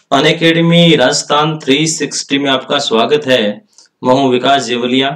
Unacademy Rajasthan 360 में आपका स्वागत है। मैं हूं Vikas Jewaliya.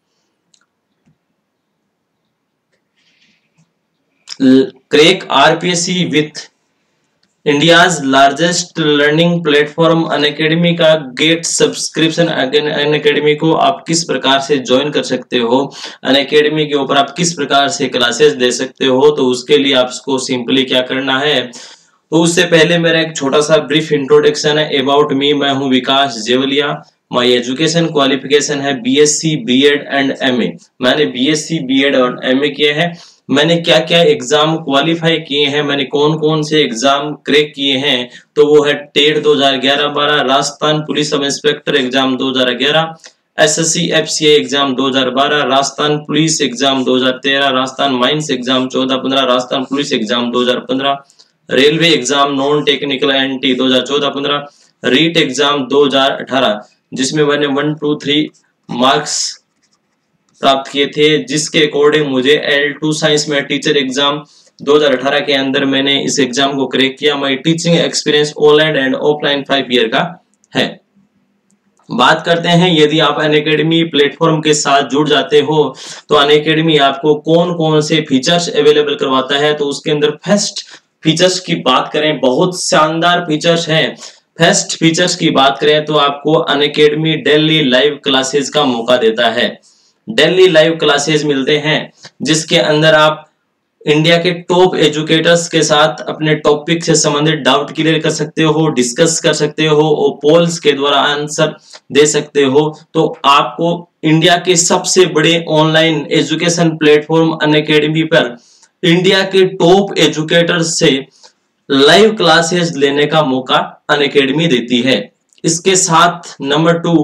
Crack RPSC with India's largest learning platform Unacademy का गेट सब्सक्रिप्शन अनअकैडमी को आप किस प्रकार से ज्वाइन कर सकते हो, अनअकैडमी के ऊपर आप किस प्रकार से क्लासेस दे सकते हो, तो उसके लिए आपको सिंपली क्या करना है। तो उससे पहले मेरा एक छोटा सा ब्रीफ इंट्रोडक्शन है अबाउट मी। मैं हूं Vikas Jewaliya. My education qualification है बीएससी बीएड एंड एमए। मैंने बीएससी बीएड और एमए किए हैं। मैंने क्या क्या एग्जाम क्वालिफाई किए हैं, मैंने कौन कौन से एग्जाम क्रैक किए हैं, तो वो है TET 2011-12, Rajasthan police sub inspector exam 2011, SSC FCA exam 2012, Rajasthan police exam 2013, Rajasthan mines exam 14-15, Rajasthan police exam 2015, railway exam non technical NT 2014-15, REET exam 2018 जिसमें मैंने 1, 2, 3 मार्क्स प्राप्त किए थे, जिसके अकॉर्डिंग मुझे L2 साइंस में टीचर एग्जाम 2018 के अंदर मैंने इस एग्जाम को क्रैक किया। My teaching experience online and offline 5 year का है। बात करते हैं, यदि आप अनअकैडमी प्लेटफॉर्म के साथ जुड़ जाते हो तो अनअकैडमी आपको कौन कौन से फीचर्स अवेलेबल करवाता है। तो उसके अंदर फर्स्ट फीचर्स की बात करें, बहुत शानदार फीचर्स हैं। फर्स्ट फीचर्स की बात करें तो आपको अनअकैडमी डेली लाइव क्लासेस का मौका देता है। डेली लाइव क्लासेस मिलते हैं जिसके अंदर आप इंडिया के टॉप एजुकेटर्स के साथ अपने टॉपिक से संबंधित डाउट क्लियर कर सकते हो, डिस्कस कर सकते हो और पोल्स के द्वारा आंसर दे सकते हो। तो आपको इंडिया के सबसे बड़े ऑनलाइन एजुकेशन प्लेटफॉर्म अनअकैडमी पर इंडिया के टॉप एजुकेटर्स से लाइव क्लासेस लेने का मौका अनअकैडमी देती है। इसके साथ number 2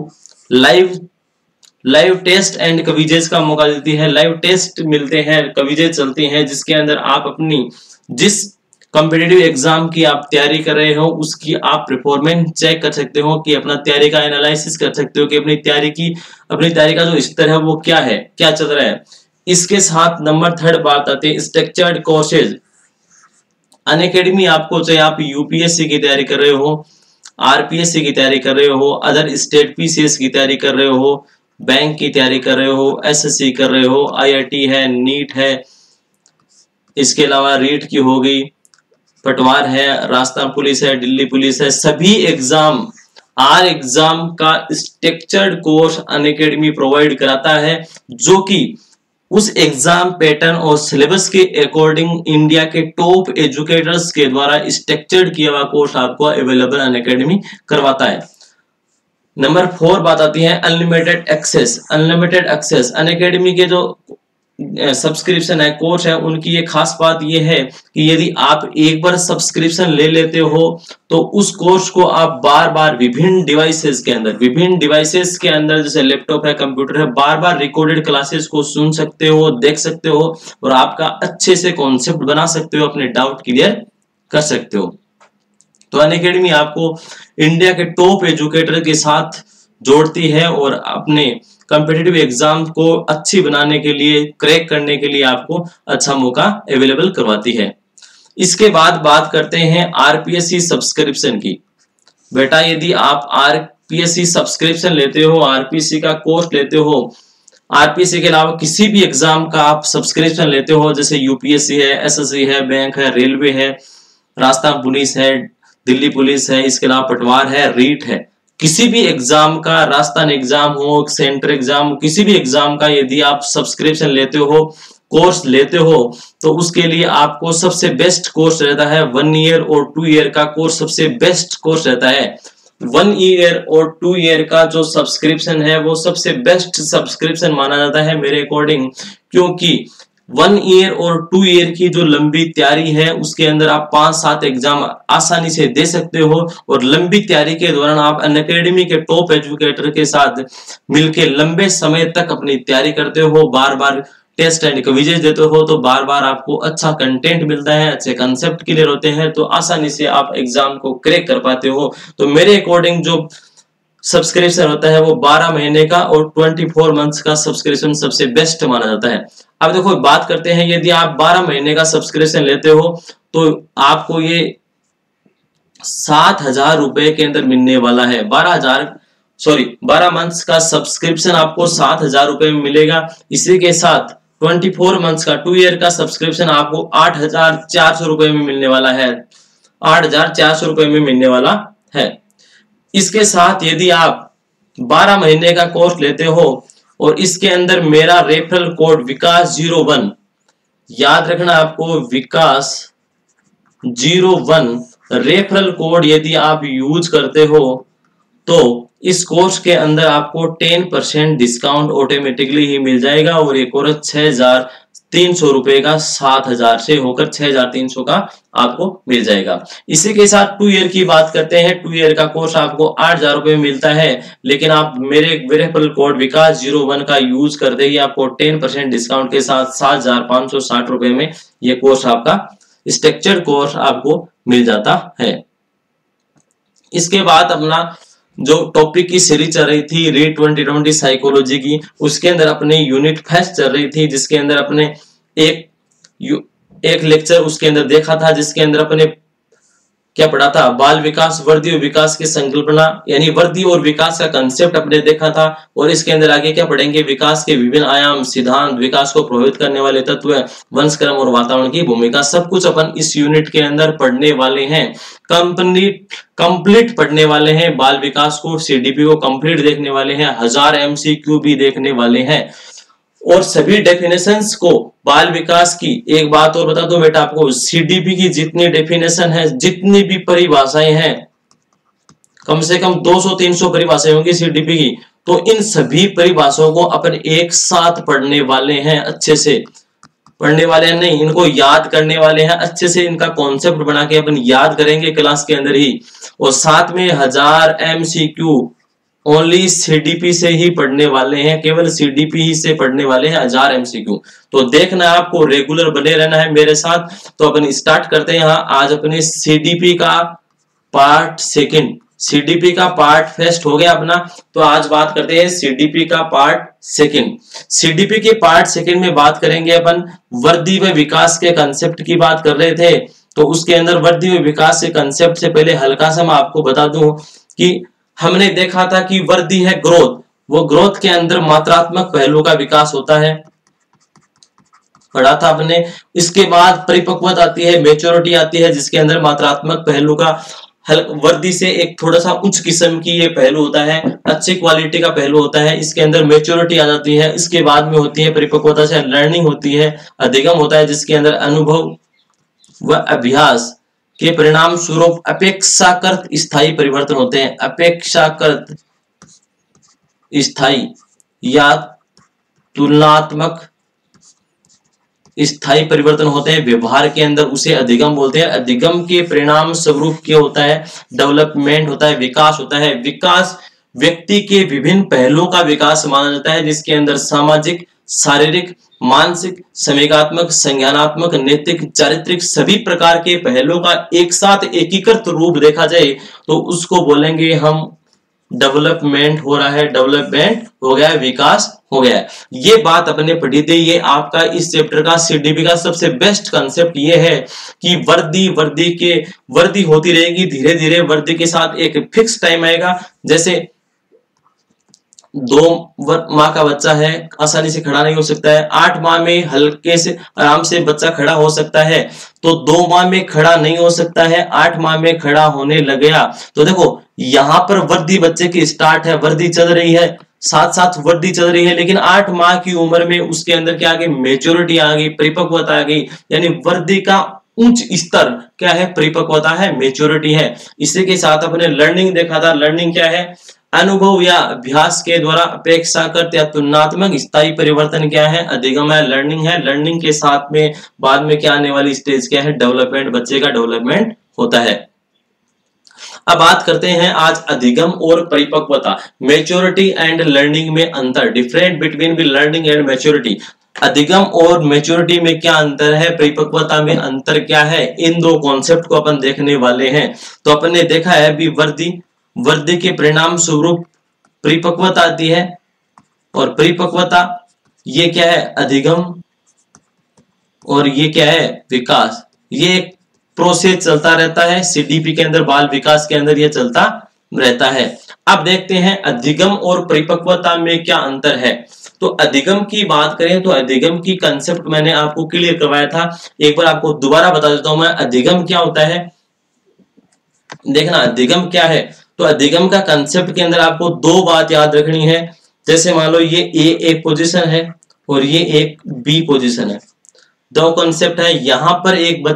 live test and quizzes का मौका देती है। लाइव टेस्ट मिलते हैं, क्विजेस चलती हैं, जिसके अंदर आप अपनी जिस कॉम्पिटिटिव एग्जाम की आप तैयारी कर रहे हो उसकी आप परफॉर्मेंस चेक कर सकते हो, कि अपना तैयारी का एनालिसिस कर सकते हो कि अपनी तैयारी का जो स्तर है वो क्या है, क्या चल रहा है। इसके साथ नंबर 3 बात आती है स्ट्रक्चर्ड कोर्सेज। अनअकैडमी आपको, चाहे आप यूपीएससी की तैयारी कर रहे हो, आरपीएससी की तैयारी कर रहे हो, अदर स्टेट पीसीएस की तैयारी कर रहे हो, बैंक की तैयारी कर रहे हो, एसएससी कर रहे हो, आईआईटी है, नीट है, इसके अलावा रीट की हो गई, पटवार है, राजस्थान पुलिस है, दिल्ली पुलिस है, सभी एग्जाम आर एग्जाम का स्ट्रक्चर्ड कोर्स अनअकैडमी प्रोवाइड कराता है, जो कि उस एग्जाम पैटर्न और सिलेबस के अकॉर्डिंग इंडिया के टॉप एजुकेटर्स के द्वारा स्ट्रक्चर्ड किया हुआ कोर्स आपको अवेलेबल अनअकैडमी करवाता है। नंबर 4 बात आती है unlimited access. Unlimited access Unacademy के जो सब्सक्रिप्शन है, कोर्स है, उनकी ये खास बात ये है कि यदि आप एक बार सब्सक्रिप्शन ले लेते हो तो उस कोर्स को आप बार बार विभिन्न डिवाइसेस के अंदर जैसे लैपटॉप है, कंप्यूटर है, बार बार रिकॉर्डेड क्लासेस को सुन सकते हो, देख सकते हो और आपका अच्छे से कॉन्सेप्ट बना सकते हो, अपने डाउट क्लियर कर सकते हो। तो अनअकैडमी आपको इंडिया के टॉप एजुकेटर के साथ जोड़ती है और अपने कॉम्पिटिटिव एग्जाम को अच्छी बनाने के लिए, क्रैक करने के लिए आपको अच्छा मौका अवेलेबल करवाती है। इसके बाद बात करते हैं आरपीएससी सब्सक्रिप्शन की। बेटा, यदि आप आरपीएससी सब्सक्रिप्शन लेते हो, आरपीएससी का कोर्स लेते हो, आरपीएससी के अलावा किसी भी एग्जाम का आप सब्सक्रिप्शन लेते हो, जैसे यूपीएससी है, एसएससी है, बैंक है, रेलवे है, राजस्थान पुलिस है, दिल्ली पुलिस है, इसके अलावा पटवार है, रीट है, किसी भी एग्जाम का, राजस्थान एग्जाम हो, सेंटर एग्जाम हो, किसी भी एग्जाम का यदि आप सब्सक्रिप्शन लेते हो, कोर्स लेते हो, तो उसके लिए आपको सबसे बेस्ट कोर्स रहता है 1 ईयर और 2 ईयर का कोर्स सबसे बेस्ट कोर्स रहता है। 1 ईयर और 2 ईयर का जो सब्सक्रिप्शन है वो सबसे बेस्ट सब्सक्रिप्शन माना जाता है मेरे अकॉर्डिंग, क्योंकि 1 ईयर और 2 ईयर की जो लंबी तैयारी है उसके अंदर आप 5-7 एग्जाम आसानी से दे सकते हो और लंबी तैयारी के दौरान आप अनअकैडमी के टॉप एजुकेटर के साथ मिलके लंबे समय तक अपनी तैयारी करते हो, बार बार टेस्ट एंड क्विजेस देते हो, तो बार बार आपको अच्छा कंटेंट मिलता है, अच्छे कंसेप्ट क्लियर होते हैं, तो आसानी से आप एग्जाम को क्रैक कर पाते हो। तो मेरे अकॉर्डिंग जो सब्सक्रिप्शन होता है वो 12 महीने का और 24 मंथ्स का सब्सक्रिप्शन सबसे बेस्ट माना जाता है। अब देखो बात करते हैं, यदि आप 12 महीने का सब्सक्रिप्शन लेते हो तो आपको ये 7,000 रुपए के अंदर मिलने वाला है। 12 मंथ्स का सब्सक्रिप्शन आपको 7,000 रुपए में मिलेगा। इसी के साथ 24 मंथ्स का 2 ईयर का सब्सक्रिप्शन आपको 8,400 रुपए में मिलने वाला है। 8,400 रुपए में मिलने वाला है। इसके साथ यदि आप 12 महीने का कोर्स लेते हो और इसके अंदर मेरा रेफरल कोड विकास 01, याद रखना आपको, विकास 01 रेफरल कोड यदि आप यूज करते हो तो इस कोर्स के अंदर आपको 10% डिस्काउंट ऑटोमेटिकली ही मिल जाएगा और ये कोर्स 6,300 रुपए का 7,000 से होकर 6,300 का आपको मिल जाएगा। इसी के साथ 2 ईयर की बात करते हैं। 2 ईयर का कोर्स आपको 8,000 रुपए में मिलता है, लेकिन आप मेरे रेफरल कोड विकास 01 का यूज करते ही आपको 10% डिस्काउंट के साथ 7,560 रुपए में ये कोर्स आपका स्ट्रक्चर्ड कोर्स आपको मिल जाता है। इसके बाद अपना जो टॉपिक की सीरीज चल रही थी रीड 2020 साइकोलॉजी की, उसके अंदर अपने यूनिट फेस्ट चल रही थी, जिसके अंदर अपने एक लेक्चर उसके अंदर देखा था, जिसके अंदर अपने क्या पढ़ा था, बाल विकास, वर्दी और विकास की संकल्पना, यानी वर्दी और विकास का कंसेप्ट अपने देखा था। और इसके अंदर आगे क्या पढ़ेंगे, विकास के विभिन्न आयाम, सिद्धांत, विकास को प्रभावित करने वाले तत्व, वंशक्रम और वातावरण की भूमिका, सब कुछ अपन इस यूनिट के अंदर पढ़ने वाले हैं। कंप्लीट पढ़ने वाले हैं। बाल विकास को, सीडीपी को कंप्लीट देखने वाले हैं। 1000 MCQ भी देखने वाले हैं और सभी डेफिनेशंस को, बाल विकास की एक बात और बता दो बेटा आपको, सीडीपी की जितनी डेफिनेशन है, जितनी भी परिभाषाएं हैं, कम से कम 200-300 परिभाषाएं होंगी सीडीपी की, तो इन सभी परिभाषाओं को अपन एक साथ पढ़ने वाले हैं। अच्छे से पढ़ने वाले हैं नहीं, इनको याद करने वाले हैं। अच्छे से इनका कॉन्सेप्ट बना के अपन याद करेंगे क्लास के अंदर ही। और साथ में 1000 MCQ ओनली सीडीपी से ही पढ़ने वाले हैं, केवल सीडीपी ही से पढ़ने वाले हैं 1000 MCQ। तो देखना है आपको, रेगुलर बने रहना है मेरे साथ। तो अपन स्टार्ट करते हैं यहाँ आज अपने सीडीपी का पार्ट सेकंड। सीडीपी का पार्ट फर्स्ट हो गया अपना, तो आज बात करते हैं सीडीपी का पार्ट सेकंड। सीडीपी के पार्ट सेकंड में बात करेंगे अपन वर्दी व विकास के कंसेप्ट की बात कर रहे थे। तो उसके अंदर वर्दी व विकास के कंसेप्ट से पहले हल्का सा मैं आपको बता दूं कि हमने देखा था कि वर्दी है ग्रोथ, वो ग्रोथ के अंदर मात्रात्मक पहलू का विकास होता है, पढ़ा था आपने। इसके बाद परिपक्वता आती है, मैच्योरिटी आती है, जिसके अंदर मात्रात्मक पहलू का वर्दी से एक थोड़ा सा उच्च किस्म की ये पहलू होता है, अच्छी क्वालिटी का पहलू होता है। इसके अंदर मैच्योरिटी आ जाती है। इसके बाद में होती है परिपक्वता से लर्निंग होती है, अधिगम होता है, जिसके अंदर अनुभव व अभ्यास के परिणाम स्वरूप अपेक्षाकृत स्थायी परिवर्तन होते हैं। अपेक्षाकृत स्थायी या तुलनात्मक स्थायी परिवर्तन होते हैं व्यवहार के अंदर, उसे अधिगम बोलते हैं। अधिगम के परिणाम स्वरूप क्या होता है, डेवलपमेंट होता है, विकास होता है। विकास व्यक्ति के विभिन्न पहलुओं का विकास माना जाता है, जिसके अंदर सामाजिक, शारीरिक, मानसिक, संवेगात्मक, संज्ञानात्मक, नैतिक, चारित्रिक सभी प्रकार के पहलुओं का एक साथ एकीकृत रूप देखा जाए तो उसको बोलेंगे हम डेवलपमेंट हो रहा है, डेवलपमेंट हो गया है, विकास हो गया है। ये बात अपने पढ़ी थी। ये आपका इस चैप्टर का सीडीपी का सबसे बेस्ट कंसेप्ट ये है कि वर्दी होती रहेगी धीरे धीरे। वर्दी के साथ एक फिक्स टाइम आएगा, जैसे 2 माह का बच्चा है, आसानी से खड़ा नहीं हो सकता है। 8 माह में हल्के से आराम से बच्चा खड़ा हो सकता है, तो 2 माह में खड़ा नहीं हो सकता है, 8 माह में खड़ा होने लग गया। तो देखो यहाँ पर वर्दी बच्चे की स्टार्ट है, वर्दी चल रही है, साथ साथ वर्दी चल रही है, लेकिन 8 माह की उम्र में उसके अंदर क्या आ गई, मेच्योरिटी आ गई, परिपक्वता आ गई। यानी वर्दी का उच्च स्तर क्या है, परिपक्वता है, मेच्योरिटी है। इसी के साथ अपने लर्निंग देखा था। लर्निंग क्या है, अनुभव या अभ्यास के द्वारा अपेक्षाकृत या तुलनात्मक स्थायी परिवर्तन क्या है, अधिगम है, लर्निंग है। लर्निंग के साथ में बाद में क्या आने वाली स्टेज क्या है, डेवलपमेंट, बच्चे का डेवलपमेंट होता है। अब बात करते हैं आज अधिगम और परिपक्वता, मैच्योरिटी एंड लर्निंग में अंतर, different between the learning and maturity. अधिगम और मैच्योरिटी में क्या अंतर है, परिपक्वता में अंतर क्या है, इन दो कॉन्सेप्ट को अपन देखने वाले हैं। तो अपन ने देखा है अभी वर्दी के परिणाम स्वरूप परिपक्वता आती है, और परिपक्वता ये क्या है, अधिगम, और ये क्या है, विकास। ये प्रोसेस चलता रहता है, सीडीपी के अंदर, बाल विकास के अंदर यह चलता रहता है। अब देखते हैं अधिगम और परिपक्वता में क्या अंतर है। तो अधिगम की बात करें तो अधिगम की कंसेप्ट मैंने आपको क्लियर करवाया था, एक बार आपको दोबारा बता देता हूं मैं। अधिगम क्या होता है, देखना अधिगम क्या है। तो अधिगम का कंसेप्ट के अंदर आपको दो बात याद रखनी है। जैसे मान लो ये ए एक पोजीशन है और ये एक बी पोजीशन है, दो कॉन्सेप्ट है। यहां पर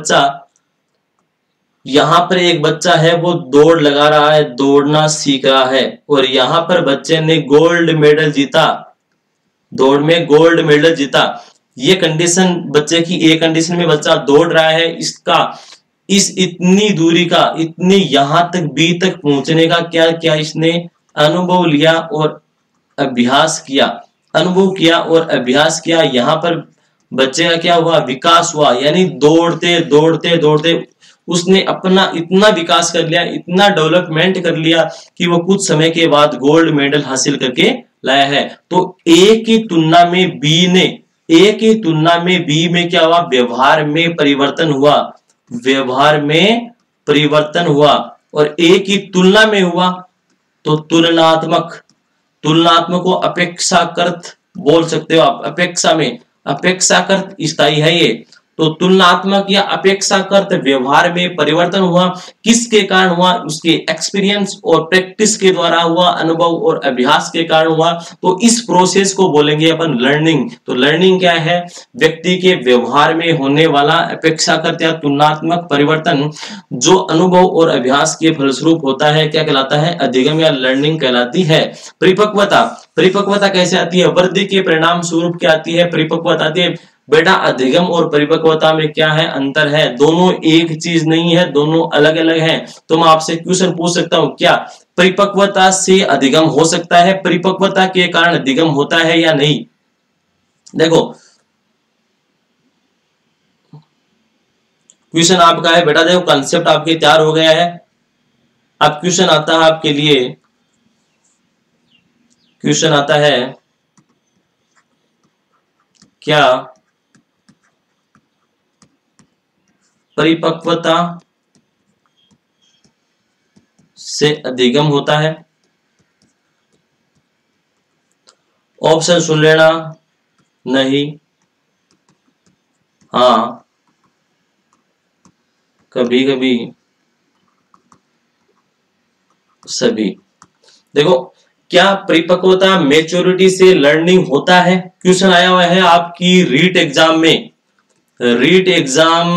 एक बच्चा है, वो दौड़ लगा रहा है, दौड़ना सीख रहा है, और यहां पर बच्चे ने गोल्ड मेडल जीता, दौड़ में गोल्ड मेडल जीता। ये कंडीशन बच्चे की, एक कंडीशन में बच्चा दौड़ रहा है, इसका इस इतनी दूरी का, इतनी यहां तक बी तक पहुंचने का क्या क्या इसने अनुभव लिया और अभ्यास किया, अनुभव किया और अभ्यास किया। यहाँ पर बच्चे का क्या हुआ, विकास हुआ, यानी दौड़ते दौड़ते दौड़ते उसने अपना इतना विकास कर लिया, इतना डेवलपमेंट कर लिया कि वो कुछ समय के बाद गोल्ड मेडल हासिल करके लाया है। तो ए की तुलना में बी में क्या हुआ, व्यवहार में परिवर्तन हुआ, व्यवहार में परिवर्तन हुआ। और ए की तुलना में हुआ तो तुलनात्मक को अपेक्षाकृत बोल सकते हो आप, अपेक्षा में अपेक्षाकृत स्थायी है ये। तो तुलनात्मक या अपेक्षाकृत व्यवहार में परिवर्तन हुआ, किसके कारण हुआ, उसके एक्सपीरियंस और प्रैक्टिस के द्वारा हुआ, अनुभव और अभ्यास के कारण हुआ। तो इस प्रोसेस को बोलेंगे अपन लर्निंग। तो लर्निंग क्या है, व्यक्ति के व्यवहार में होने वाला अपेक्षाकृत या तुलनात्मक परिवर्तन जो अनुभव और अभ्यास के फलस्वरूप होता है, क्या कहलाता है, अधिगम या लर्निंग कहलाती है। परिपक्वता कैसे आती है, वृद्धि के परिणाम स्वरूप क्या आती है, परिपक्वता आती है। बेटा अधिगम और परिपक्वता में क्या है, अंतर है, दोनों एक चीज नहीं है, दोनों अलग अलग हैं। तो मैं आपसे क्वेश्चन पूछ सकता हूं, क्या परिपक्वता से अधिगम हो सकता है, परिपक्वता के कारण अधिगम होता है या नहीं। देखो क्वेश्चन आपका है बेटा, देखो कंसेप्ट आपके तैयार हो गया है। अब क्वेश्चन आता है आपके लिए, क्वेश्चन आता है क्या परिपक्वता से अधिगम होता है। ऑप्शन सुन लेना, नहीं, हाँ, कभी कभी, सभी। देखो क्या परिपक्वता मैच्योरिटी से लर्निंग होता है, क्वेश्चन आया हुआ है आपकी रीट एग्जाम में। रीट एग्जाम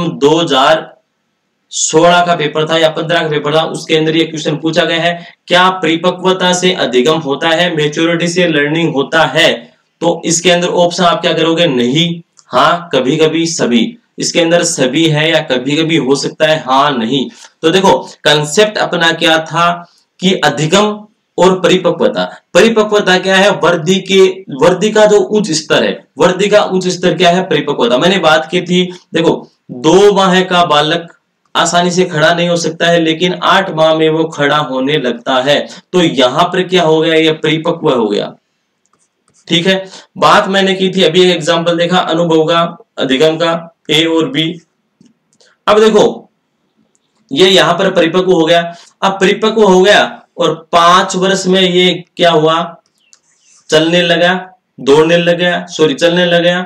2016 का पेपर था या 15 का पेपर था, उसके अंदर ये क्वेश्चन पूछा गया है, क्या परिपक्वता से अधिगम होता है, मैच्योरिटी से लर्निंग होता है। तो इसके अंदर ऑप्शन आप क्या करोगे, नहीं, हाँ, कभी कभी, सभी। इसके अंदर सभी है या कभी कभी हो सकता है, हाँ, नहीं। तो देखो कंसेप्ट अपना क्या था कि अधिगम और परिपक्वता क्या है, वर्दी का जो उच्च स्तर है, वर्दी का उच्च स्तर क्या है, परिपक्वता। मैंने बात की थी, देखो 2 माह का बालक आसानी से खड़ा नहीं हो सकता है, लेकिन 8 माह में वो खड़ा होने लगता है। तो यहां पर क्या हो गया, ये परिपक्व हो गया। ठीक है, बात मैंने की थी, अभी एक एग्जांपल देखा अनुभव का, अधिगम का, ए और बी। अब देखो ये यहां पर परिपक्व हो गया। अब परिपक्व हो गया और 5 वर्ष में ये क्या हुआ, चलने लगा, दौड़ने लगा, सॉरी चलने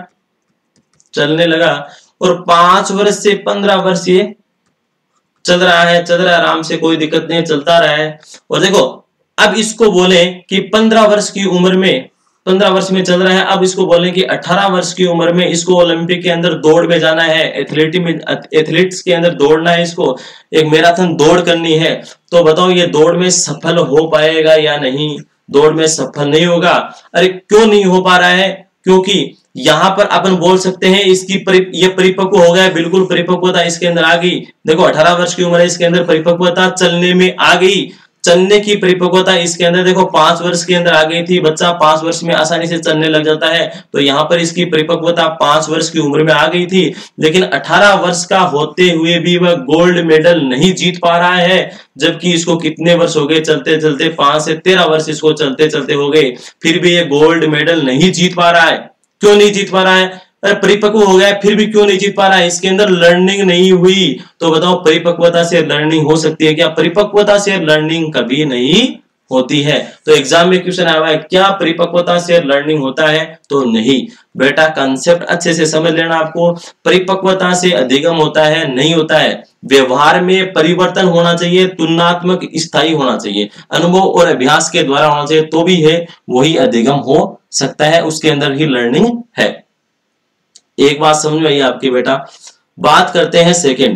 लगा। और 5 वर्ष से 15 वर्ष ये चल रहा है आराम से, कोई दिक्कत नहीं, चलता रहा है। और देखो अब इसको बोले कि 15 वर्ष की उम्र में, 15 वर्ष में चल रहा है, अब इसको बोले कि 18 वर्ष की उम्र में इसको ओलंपिक के अंदर दौड़ में जाना है, एथलेटिक्स के अंदर दौड़ना है, इसको एक मैराथन दौड़ करनी है। तो बताओ ये दौड़ में सफल हो पाएगा या नहीं, दौड़ में सफल नहीं होगा। अरे क्यों नहीं हो पा रहा है, क्योंकि यहां पर अपन बोल सकते हैं इसकी ये परिपक्व हो गया, बिल्कुल परिपक्वता इसके अंदर आ गई। देखो 18 वर्ष की उम्र है, इसके अंदर परिपक्वता चलने में आ गई, चलने की परिपक्वता इसके अंदर देखो 5 वर्ष के अंदर आ गई थी, बच्चा 5 वर्ष में आसानी से चलने लग जाता है। तो यहाँ पर इसकी परिपक्वता 5 वर्ष की उम्र में आ गई थी, लेकिन 18 वर्ष का होते हुए भी वह गोल्ड मेडल नहीं जीत पा रहा है, जबकि इसको कितने वर्ष हो गए चलते चलते, 5 से 13 वर्ष इसको चलते चलते हो गए, फिर भी ये गोल्ड मेडल नहीं जीत पा रहा है। क्यों नहीं जीत पा रहा है, अरे परिपक्व हो गया फिर भी क्यों नहीं जीत पा रहा है, इसके अंदर लर्निंग नहीं हुई। तो बताओ परिपक्वता से लर्निंग हो सकती है क्या? परिपक्वता से लर्निंग कभी नहीं होती है। तो एग्जाम में क्वेश्चन आया है क्या परिपक्वता से लर्निंग होता है? तो नहीं बेटा, कंसेप्ट अच्छे से समझ लेना आपको। परिपक्वता से अधिगम होता है? नहीं होता है। व्यवहार में परिवर्तन होना चाहिए, तुलनात्मक स्थायी होना चाहिए, अनुभव और अभ्यास के द्वारा होना चाहिए, तो भी है वही अधिगम हो सकता है, उसके अंदर ही लर्निंग है। एक बात समझ में आई आपकी बेटा। बात करते हैं सेकंड,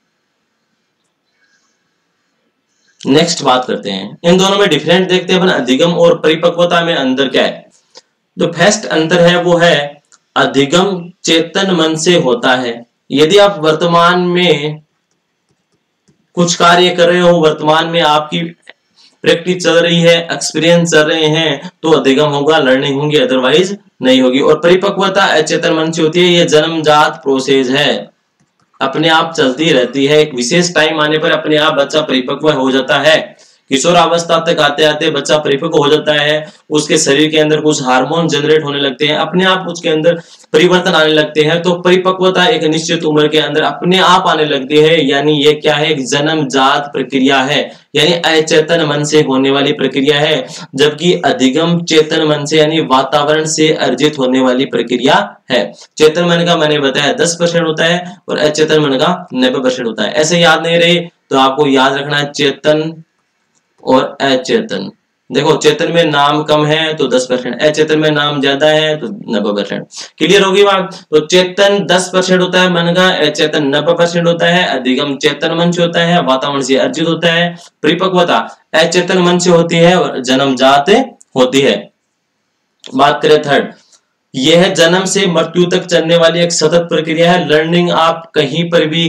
नेक्स्ट बात करते हैं इन दोनों में डिफरेंट देखते हैं अधिगम और परिपक्वता में अंतर क्या है। जो फर्स्ट अंतर है वो है अधिगम चेतन मन से होता है। यदि आप वर्तमान में कुछ कार्य कर रहे हो, वर्तमान में आपकी प्रैक्टिस चल रही है, एक्सपीरियंस चल रहे हैं, तो अधिगम होगा, लर्निंग होगी, अदरवाइज नहीं होगी। और परिपक्वता अचेतन मन से होती है, ये जन्मजात प्रोसेस है, अपने आप चलती रहती है। एक विशेष टाइम आने पर अपने आप बच्चा परिपक्व हो जाता है। किशोरावस्था तक आते आते बच्चा परिपक्व हो जाता है, उसके शरीर के अंदर कुछ हार्मोन जनरेट होने लगते हैं, अपने आप उसके अंदर परिवर्तन आने लगते हैं। तो परिपक्वता एक निश्चित उम्र के अंदर अपने आप आने लगती है, यानी ये क्या है, एक जन्मजात प्रक्रिया है, यानी अचेतन मन से होने वाली प्रक्रिया है। जबकि अधिगम चेतन मन से यानी वातावरण से अर्जित होने वाली प्रक्रिया है। चेतन मन का मैंने बताया 10% होता है और अचेतन मन का 90% होता है। ऐसे याद नहीं रहे तो आपको याद रखना है चेतन और अचेतन। देखो चेतन में नाम कम है तो 10%, अचेतन में नाम ज्यादा है तो 90%। क्लियर होगी बात? तो चेतन 10% होता है मन का, अचेतन 90% होता है। अधिगम चेतन मन से होता है, वातावरण से अर्जित होता है। परिपक्वता अचेतन मन से होती है और जन्मजात होती है। बात करें थर्ड, यह जन्म से मृत्यु तक चलने वाली एक सतत प्रक्रिया है। लर्निंग आप कहीं पर भी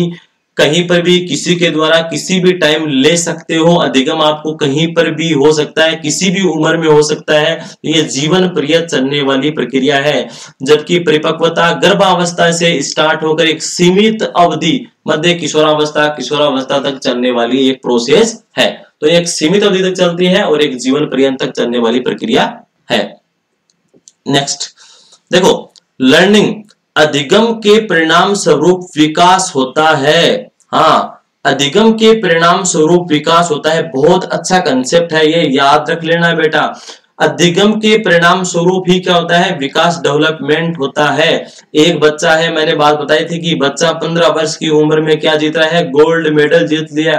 किसी के द्वारा किसी भी टाइम ले सकते हो। अधिगम आपको कहीं पर भी हो सकता है, किसी भी उम्र में हो सकता है। ये जीवन पर्यंत चलने वाली प्रक्रिया है। जबकि परिपक्वता गर्भावस्था से स्टार्ट होकर एक सीमित अवधि मध्य किशोरावस्था तक चलने वाली एक प्रोसेस है। तो एक सीमित अवधि तक चलती है और एक जीवन पर्यंत तक चलने वाली प्रक्रिया है। नेक्स्ट देखो, लर्निंग अधिगम के परिणाम स्वरूप विकास होता है। हाँ, अधिगम के परिणाम स्वरूप विकास होता है। बहुत अच्छा कंसेप्ट है, ये याद रख लेना बेटा। अधिगम के परिणाम स्वरूप ही क्या होता है, विकास, डेवलपमेंट होता है। एक बच्चा है, मैंने बात बताई थी कि बच्चा 15 वर्ष की उम्र में क्या जीत रहा है, गोल्ड मेडल जीत लिया।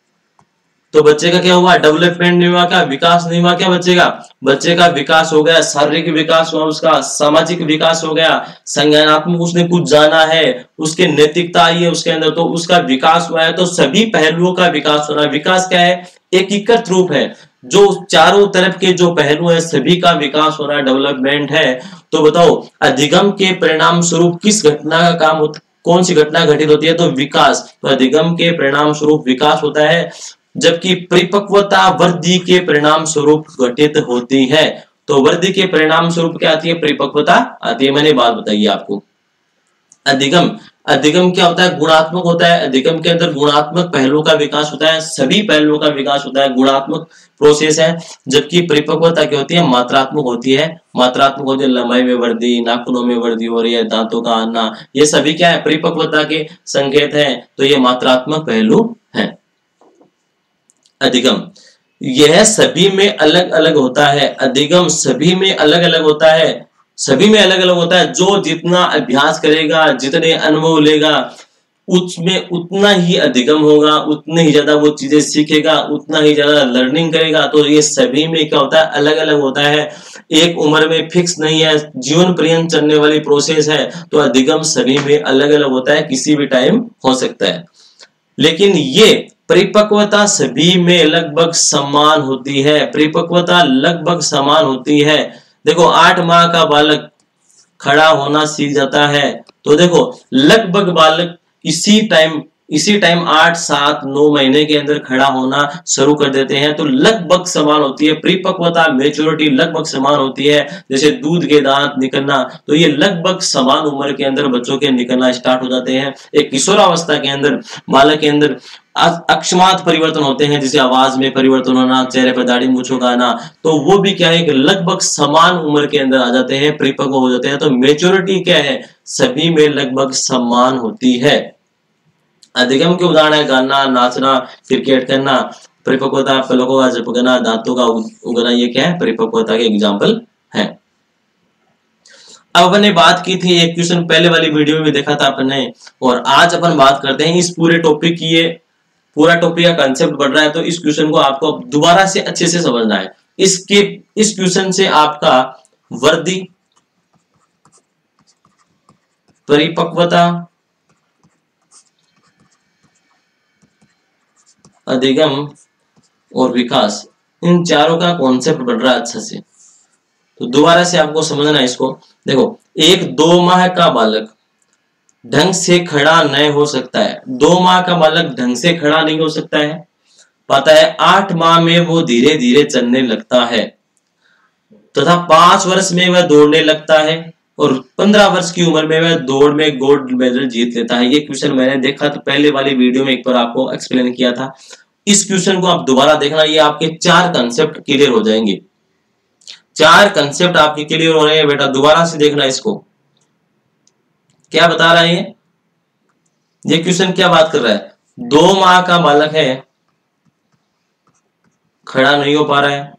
तो बच्चे का क्या हुआ, डेवलपमेंट नहीं हुआ क्या, विकास नहीं हुआ क्या बच्चे का विकास हो गया, शारीरिक विकास हुआ, उसका सामाजिक विकास हो गया, संज्ञानात्मक उसने कुछ जाना है, उसके नैतिकता आई है उसके अंदर, तो उसका विकास हुआ है। तो सभी पहलुओं का विकास होना। विकास क्या है, एकीकृत रूप है, जो चारों तरफ के जो पहलू है सभी का विकास हो रहा है, डेवलपमेंट है। तो बताओ अधिगम के परिणाम स्वरूप किस घटना का काम होता, कौन सी घटना घटित होती है, तो विकास। तो अधिगम के परिणाम स्वरूप विकास होता है, जबकि परिपक्वता वृद्धि के परिणाम स्वरूप घटित होती है। तो वृद्धि के परिणाम स्वरूप क्या आती है, परिपक्वता आती है। मैंने बात बताई आपको। अधिगम क्या होता है, गुणात्मक होता है। अधिगम के अंदर गुणात्मक पहलुओं का विकास होता है, सभी पहलुओं का विकास होता है, गुणात्मक प्रोसेस है। जबकि परिपक्वता क्या होती है, मात्रात्मक होती है। मात्रात्मक होती है, लंबाई में वृद्धि, नाखूनों में वृद्धि हो रही है, दांतों का आना, ये सभी क्या है, परिपक्वता के संकेत है। तो ये मात्रात्मक पहलू है। अधिगम यह सभी में अलग अलग होता है। अधिगम सभी में अलग अलग होता है, सभी में अलग अलग होता है। जो जितना अभ्यास करेगा, जितने अनुभव लेगा, उसमें उतना ही अधिगम होगा, उतने ही ज्यादा वो चीजें सीखेगा, उतना ही ज्यादा लर्निंग करेगा। तो ये सभी में क्या होता है, अलग अलग होता है। एक उम्र में फिक्स नहीं है, जीवन पर्यंत चलने वाली प्रोसेस है। तो अधिगम सभी में अलग अलग होता है, किसी भी टाइम हो सकता है। लेकिन ये परिपक्वता सभी में लगभग समान होती है। परिपक्वता लगभग समान होती है। देखो 8 माह का बालक खड़ा होना सीख जाता है, तो देखो लगभग बालक इसी टाइम 8, 7, 9 महीने के अंदर खड़ा होना शुरू कर देते हैं। तो लगभग समान होती है परिपक्वता, मैच्योरिटी लगभग समान होती है। जैसे दूध के दांत निकलना, तो ये लगभग समान उम्र के अंदर बच्चों के निकलना स्टार्ट हो जाते हैं। एक किशोरावस्था के अंदर बालक के अंदर अकस्मात परिवर्तन होते हैं, जैसे आवाज में परिवर्तन होना, चेहरे पर दाढ़ी मूंछों का आना, तो वो भी क्या है कि लगभग समान उम्र के अंदर आ जाते हैं, परिपक्व हो जाते हैं। तो मेच्योरिटी क्या है, सभी में लगभग समान होती है। अधिगम के उदाहरण है गाना, नाचना, क्रिकेट करना। परिपक्वता, पलकों का झपकना, दांतों का उगना, ये क्या है, परिपक्वता के एग्जाम्पल है। अब अपन ने बात की थी, एक क्वेश्चन पहले वाली वीडियो में देखा था अपने, और आज अपन बात करते हैं इस पूरे टॉपिक की। ये पूरा टॉपिक का कंसेप्ट बढ़ रहा है, तो इस क्वेश्चन को आपको दोबारा से अच्छे से समझना है। इस क्वेश्चन से आपका वर्दी, परिपक्वता, अधिगम और विकास, इन चारों का कॉन्सेप्ट बढ़ रहा है अच्छा से। तो दोबारा से आपको समझना है इसको। देखो, एक 2 माह का बालक ढंग से खड़ा नहीं हो सकता है। 2 माह का बालक ढंग से खड़ा नहीं हो सकता है। पता है 8 माह में वो धीरे धीरे चलने लगता है तथा 5 वर्ष में वह दौड़ने लगता है और 15 वर्ष की उम्र में वह दौड़ में गोल्ड मेडल जीत लेता है। ये क्वेश्चन मैंने देखा था पहले वाली वीडियो में, एक बार आपको एक्सप्लेन किया था। इस क्वेश्चन को आप दोबारा देखना, ये आपके 4 कंसेप्ट क्लियर हो जाएंगे। 4 कंसेप्ट आपके क्लियर हो रहे हैं बेटा, दोबारा से देखना इसको। क्या बता रहा है ये क्वेश्चन क्या बात कर रहा है? 2 माह का बालक है, खड़ा नहीं हो पा रहा है,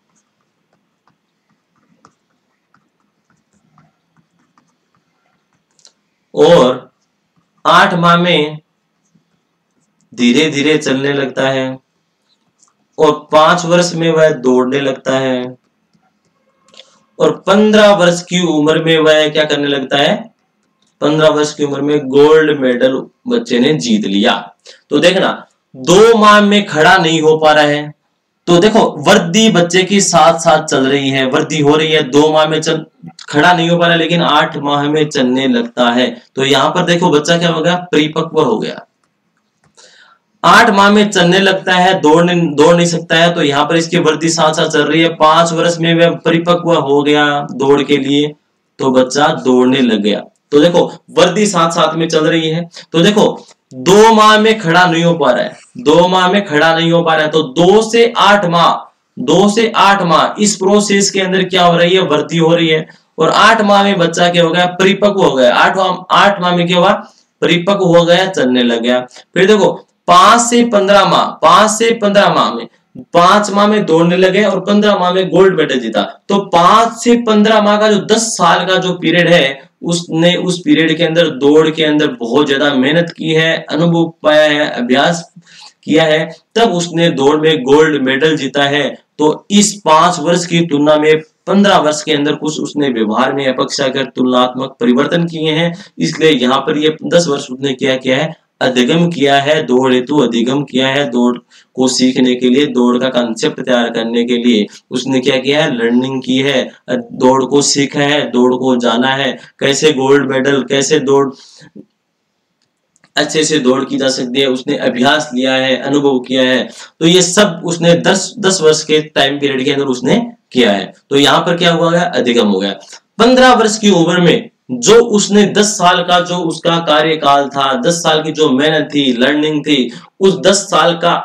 और 8 माह में धीरे धीरे चलने लगता है और 5 वर्ष में वह दौड़ने लगता है और 15 वर्ष की उम्र में वह क्या करने लगता है? 15 वर्ष की उम्र में गोल्ड मेडल बच्चे ने जीत लिया। तो देखना, 2 माह में खड़ा नहीं हो पा रहा है, तो देखो वर्दी बच्चे की साथ साथ चल रही है, वर्दी हो रही है, 2 माह में खड़ा नहीं हो पा रहा है, लेकिन 8 माह में चलने लगता है। तो यहां पर देखो बच्चा क्या हो गया? परिपक्व हो गया। 8 माह में चलने लगता है, दौड़ नहीं सकता है, तो यहाँ पर इसकी वर्दी साथ साथ चल रही है। 5 वर्ष में वह परिपक्व हो गया दौड़ के लिए, तो बच्चा दौड़ने लग गया। तो देखो वर्दी साथ साथ में चल रही है। तो देखो 2 माह में खड़ा नहीं हो पा रहा है, 2 माह में खड़ा नहीं हो पा रहा है, तो 2 से 8 माह इस प्रोसेस के अंदर क्या हो रही है? वृद्धि हो रही है। और 8 माह में बच्चा क्या हो गया? परिपक्व हो गया। 8 माह में क्या हुआ? परिपक्व हो गया, चलने लग गया। फिर देखो 5 से 15 माह में 5 माह में दौड़ने लगे और 15 माह में गोल्ड मेडल जीता। तो 5 से 15 माह का जो 10 साल का जो पीरियड है, उसने उस पीरियड के अंदर दौड़ के अंदर बहुत ज्यादा मेहनत की है, अनुभव पाया है, अभ्यास किया है, तब उसने दौड़ में गोल्ड मेडल जीता है। तो इस 5 वर्ष की तुलना में 15 वर्ष के अंदर कुछ उसने व्यवहार में अपेक्षाकृत तुलनात्मक परिवर्तन किए हैं, इसलिए यहाँ पर ये 10 वर्ष उसने क्या किया है? अधिगम किया है, दौड़ हेतु अधिगम किया है। दौड़ को सीखने के लिए, दौड़ का कंसेप्ट तैयार करने के लिए उसने क्या किया है? लर्निंग की है, दौड़ को सीखा है, दौड़ को जाना है, कैसे गोल्ड मेडल, कैसे दौड़ अच्छे से दौड़ की जा सकती है, उसने अभ्यास लिया है, अनुभव किया है। तो ये सब उसने 10 वर्ष के टाइम पीरियड के अंदर उसने किया है। तो यहाँ पर क्या हुआ? अधिगम हो गया। 15 वर्ष की उम्र में जो उसने 10 साल का जो उसका कार्यकाल था, 10 साल की जो मेहनत थी, लर्निंग थी, उस 10 साल का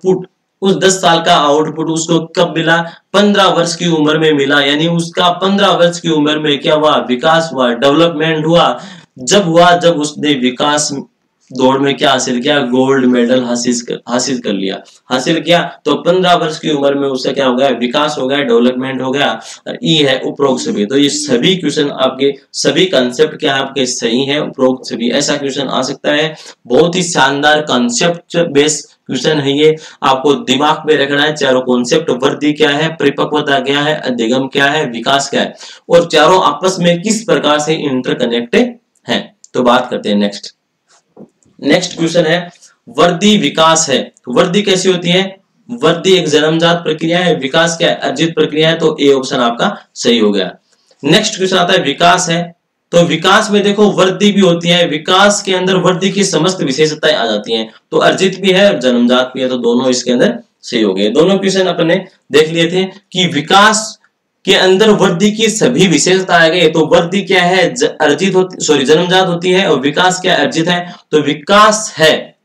आउटपुट उसको कब मिला? 15 वर्ष की उम्र में मिला। यानी उसका 15 वर्ष की उम्र में क्या हुआ? विकास हुआ, डेवलपमेंट हुआ। जब उसने विकास दौड़ में क्या हासिल किया? गोल्ड मेडल हासिल कर लिया। हासिल किया तो 15 वर्ष की उम्र में उसका क्या हो गया? विकास हो गया, डेवलपमेंट हो गया। और ई है उपरोक्त सभी। तो ये सभी क्वेश्चन आपके, सभी कंसेप्ट क्या आपके सही है, उपरोक्त सभी, ऐसा क्वेश्चन आ सकता है। बहुत ही शानदार कंसेप्ट बेस्ड क्वेश्चन है ये, आपको दिमाग में रखना है। चारों कॉन्सेप्ट, वृद्धि क्या है, परिपक्वता क्या है, अधिगम क्या है, विकास क्या है, और चारों आपस में किस प्रकार से इंटरकनेक्टेड है। तो बात करते हैं नेक्स्ट क्वेश्चन है, वृद्धि विकास है। वृद्धि कैसी होती है? वृद्धि एक जन्मजात प्रक्रिया है, विकास क्या है? अर्जित प्रक्रिया है। तो ए ऑप्शन आपका सही हो गया। नेक्स्ट क्वेश्चन आता है विकास है। तो विकास में देखो वृद्धि भी होती है, विकास के अंदर वृद्धि की समस्त विशेषताएं आ जाती हैं। तो अर्जित भी है और जन्मजात भी है, तो दोनों इसके अंदर सही हो गए। दोनों क्वेश्चन अपने देख लिए थे कि विकास के अंदर वृद्धि की सभी विशेषता आ गई। तो वृद्धि क्या है? जन्मजात होती है, और विकास क्या अर्जित है? तो विकास है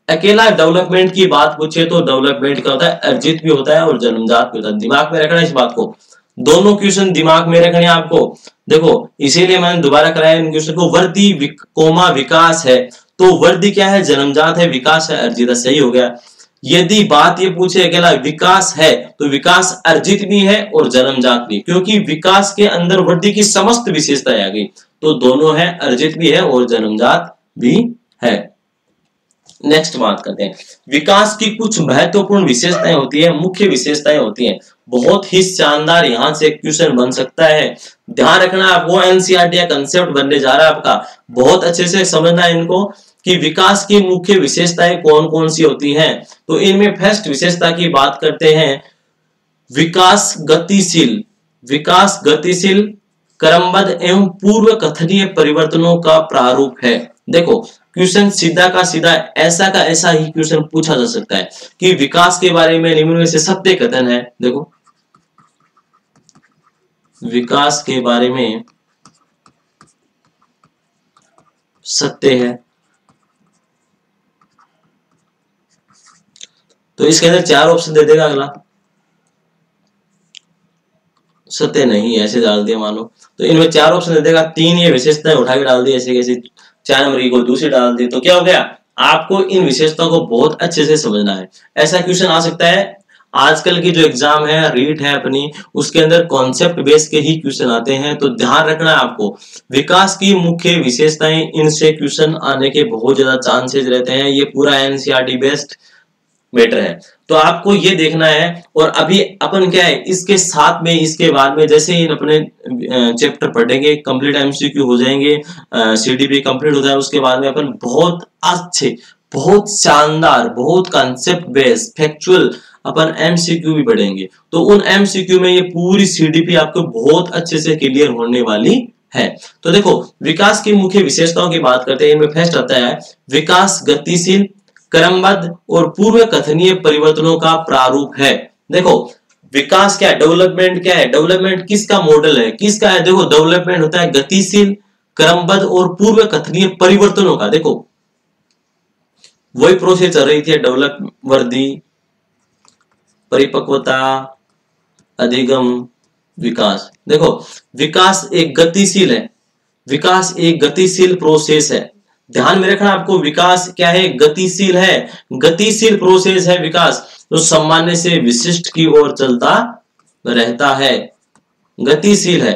अकेला डेवलपमेंट की बात पूछे तो डेवलपमेंट क्या होता है, अर्जित भी होता है और जन्मजात भी होता है। दिमाग में रखना इस बात को, दोनों क्वेश्चन दिमाग में रखने आपको। देखो इसीलिए मैंने दोबारा कराया इन क्वेश्चन को। वर्दी कोमा विकास है, तो वर्दी क्या है, जन्मजात है, विकास है अर्जित है, सही हो गया। यदि बात ये पूछे अकेला विकास है, तो विकास अर्जित भी है और जन्मजात भी, क्योंकि विकास के अंदर वृद्धि की समस्त विशेषताएं आ गई, तो दोनों है, अर्जित भी है और जन्मजात भी है। नेक्स्ट बात करते हैं, विकास की कुछ महत्वपूर्ण विशेषताएं होती है, मुख्य विशेषताएं होती हैं। बहुत ही शानदार यहां से क्वेश्चन बन सकता है, ध्यान रखना। आपको एनसीईआरटी का कंसेप्ट बनने जा रहा है आपका, बहुत अच्छे से समझना है इनको कि विकास की मुख्य विशेषताएं कौन कौन सी होती हैं। तो इनमें फर्स्ट विशेषता की बात करते हैं, विकास गतिशील। विकास गतिशील, क्रमबद्ध एवं पूर्व कथनीय परिवर्तनों का प्रारूप है। देखो क्वेश्चन सीधा का सीधा ऐसा का ऐसा ही क्वेश्चन पूछा जा सकता है कि विकास के बारे में निम्न में से सत्य कथन है। देखो विकास के बारे में सत्य है, तो इसके अंदर 4 ऑप्शन दे देगा अगला, सत्य नहीं ऐसे डाल दिया मानो, तो इनमें 4 ऑप्शन दे देगा, 3 ये विशेषताएं उठा के डाल दी ऐसे कैसे, 4 नंबर की कोई दूसरी डाल दी, तो क्या हो गया, आपको इन विशेषताओं को बहुत अच्छे से समझना है। ऐसा क्वेश्चन आ सकता है, आजकल की जो एग्जाम है रीट है अपनी, उसके अंदर कॉन्सेप्ट बेस के ही क्वेश्चन आते हैं, तो ध्यान रखना है आपको। विकास की मुख्य विशेषताएं, इनसे क्वेश्चन आने के बहुत ज्यादा चांसेस रहते हैं, ये पूरा एनसीईआरटी बेस्ड मैटर है, तो आपको ये देखना है। और अभी अपन क्या है, इसके साथ में इसके बाद में जैसे ही अपने चैप्टर पढ़ेंगे, कंप्लीट एमसीक्यू हो जाएंगे, सीडीपी कंप्लीट हो जाए, उसके बाद में अपन बहुत अच्छे, बहुत शानदार, बहुत कॉन्सेप्ट बेस्ड फैक्चुअल अपन एमसीक्यू भी पढ़ेंगे, तो उन एमसीक्यू में ये पूरी सीडीपी आपको बहुत अच्छे से क्लियर होने वाली है। तो देखो विकास की मुख्य विशेषताओं की बात करते हैं, इनमें फर्स्ट आता है विकास गतिशील, क्रमबद्ध और पूर्व कथनीय परिवर्तनों का प्रारूप है। देखो विकास क्या है, डेवलपमेंट क्या है, डेवलपमेंट किसका मॉडल है, किसका है, देखो डेवलपमेंट होता है गतिशील, क्रमबद्ध और पूर्व कथनीय परिवर्तनों का। देखो वही प्रोसेस चल रही थी, डेवलप, वृद्धि, परिपक्वता, अधिगम, विकास। देखो विकास एक गतिशील है, विकास एक गतिशील प्रोसेस है, ध्यान में रखना आपको, विकास क्या है, गतिशील है, गतिशील प्रोसेस है विकास, तो सामान्य से विशिष्ट की ओर चलता रहता है, गतिशील है,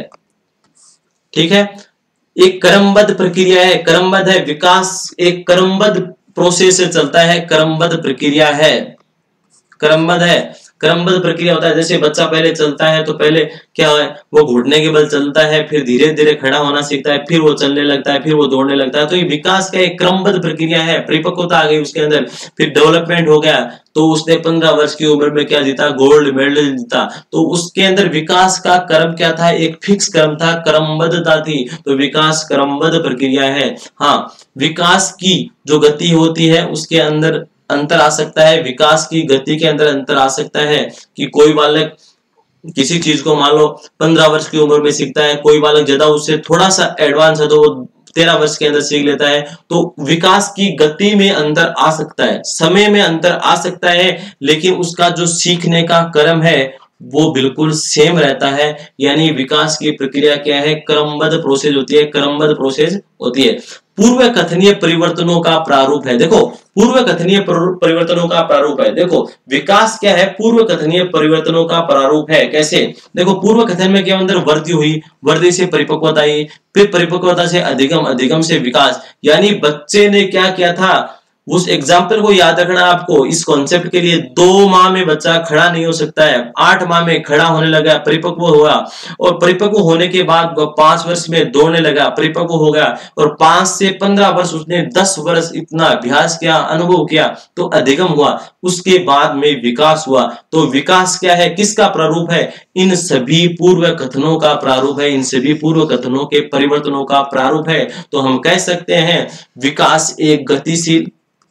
ठीक है। एक क्रमबद्ध प्रक्रिया है, क्रमबद्ध है, विकास एक क्रमबद्ध प्रोसेस से चलता है, क्रमबद्ध प्रक्रिया है, क्रमबद्ध है। क्रमबद्ध प्रक्रिया होता है, जैसे बच्चा पहले चलता है तो पहले क्या है, वो घुटने के बल चलता है, फिर धीरे धीरे खड़ा होना सीखता है, फिर वो चलने लगता है, फिर वो दौड़ने लगता है, तो ये विकास का एक क्रमबद्ध प्रक्रिया है। परिपक्वता आ गई उसके अंदर, फिर डेवलपमेंट हो गया, तो उसने 15 वर्ष की उम्र में क्या जीता, गोल्ड मेडल जीता, तो उसके अंदर विकास का क्रम क्या था, एक फिक्स क्रम था, क्रमबद्धता थी, तो विकास क्रमबद्ध प्रक्रिया है। हाँ, विकास की जो गति होती है उसके अंदर अंतर आ सकता है, विकास की गति के अंदर अंतर आ सकता है कि कोई बालक किसी चीज को मान लो 15 वर्ष की उम्र में सीखता है, कोई बालक ज्यादा उससे थोड़ा सा एडवांस है तो वो 13 वर्ष के अंदर सीख लेता है, तो विकास की गति में अंतर आ सकता है, समय में अंतर आ सकता है, लेकिन उसका जो सीखने का क्रम है वो बिल्कुल सेम रहता है। यानी विकास की प्रक्रिया क्या है, क्रमबद्ध प्रोसेस होती है, क्रमबद्ध प्रोसेस होती है। पूर्व कथनीय परिवर्तनों का प्रारूप है, देखो पूर्व कथनीय परिवर्तनों का प्रारूप है, देखो विकास क्या है, पूर्व कथनीय परिवर्तनों का प्रारूप है। कैसे, देखो पूर्व कथन में क्या अंदर वृद्धि हुई, वृद्धि से परिपक्वता आई, फिर परिपक्वता से अधिगम, अधिगम से विकास, यानी बच्चे ने क्या किया था, उस एग्जाम्पल को याद रखना आपको इस कॉन्सेप्ट के लिए। 2 माह में बच्चा खड़ा नहीं हो सकता है, 8 माह में खड़ा होने लगा, परिपक्व हुआ, और परिपक्व होने के बाद 5 वर्ष में दौड़ने लगा, परिपक्व हो गया, और 5 से 15 वर्ष उसने 10 वर्ष इतना अभ्यास किया, अनुभव किया, तो अधिगम हुआ, उसके बाद में विकास हुआ। तो विकास क्या है, किसका प्रारूप है, इन सभी पूर्व कथनों का प्रारूप है, इन सभी पूर्व कथनों के परिवर्तनों का प्रारूप है। तो हम कह सकते हैं विकास एक गतिशील,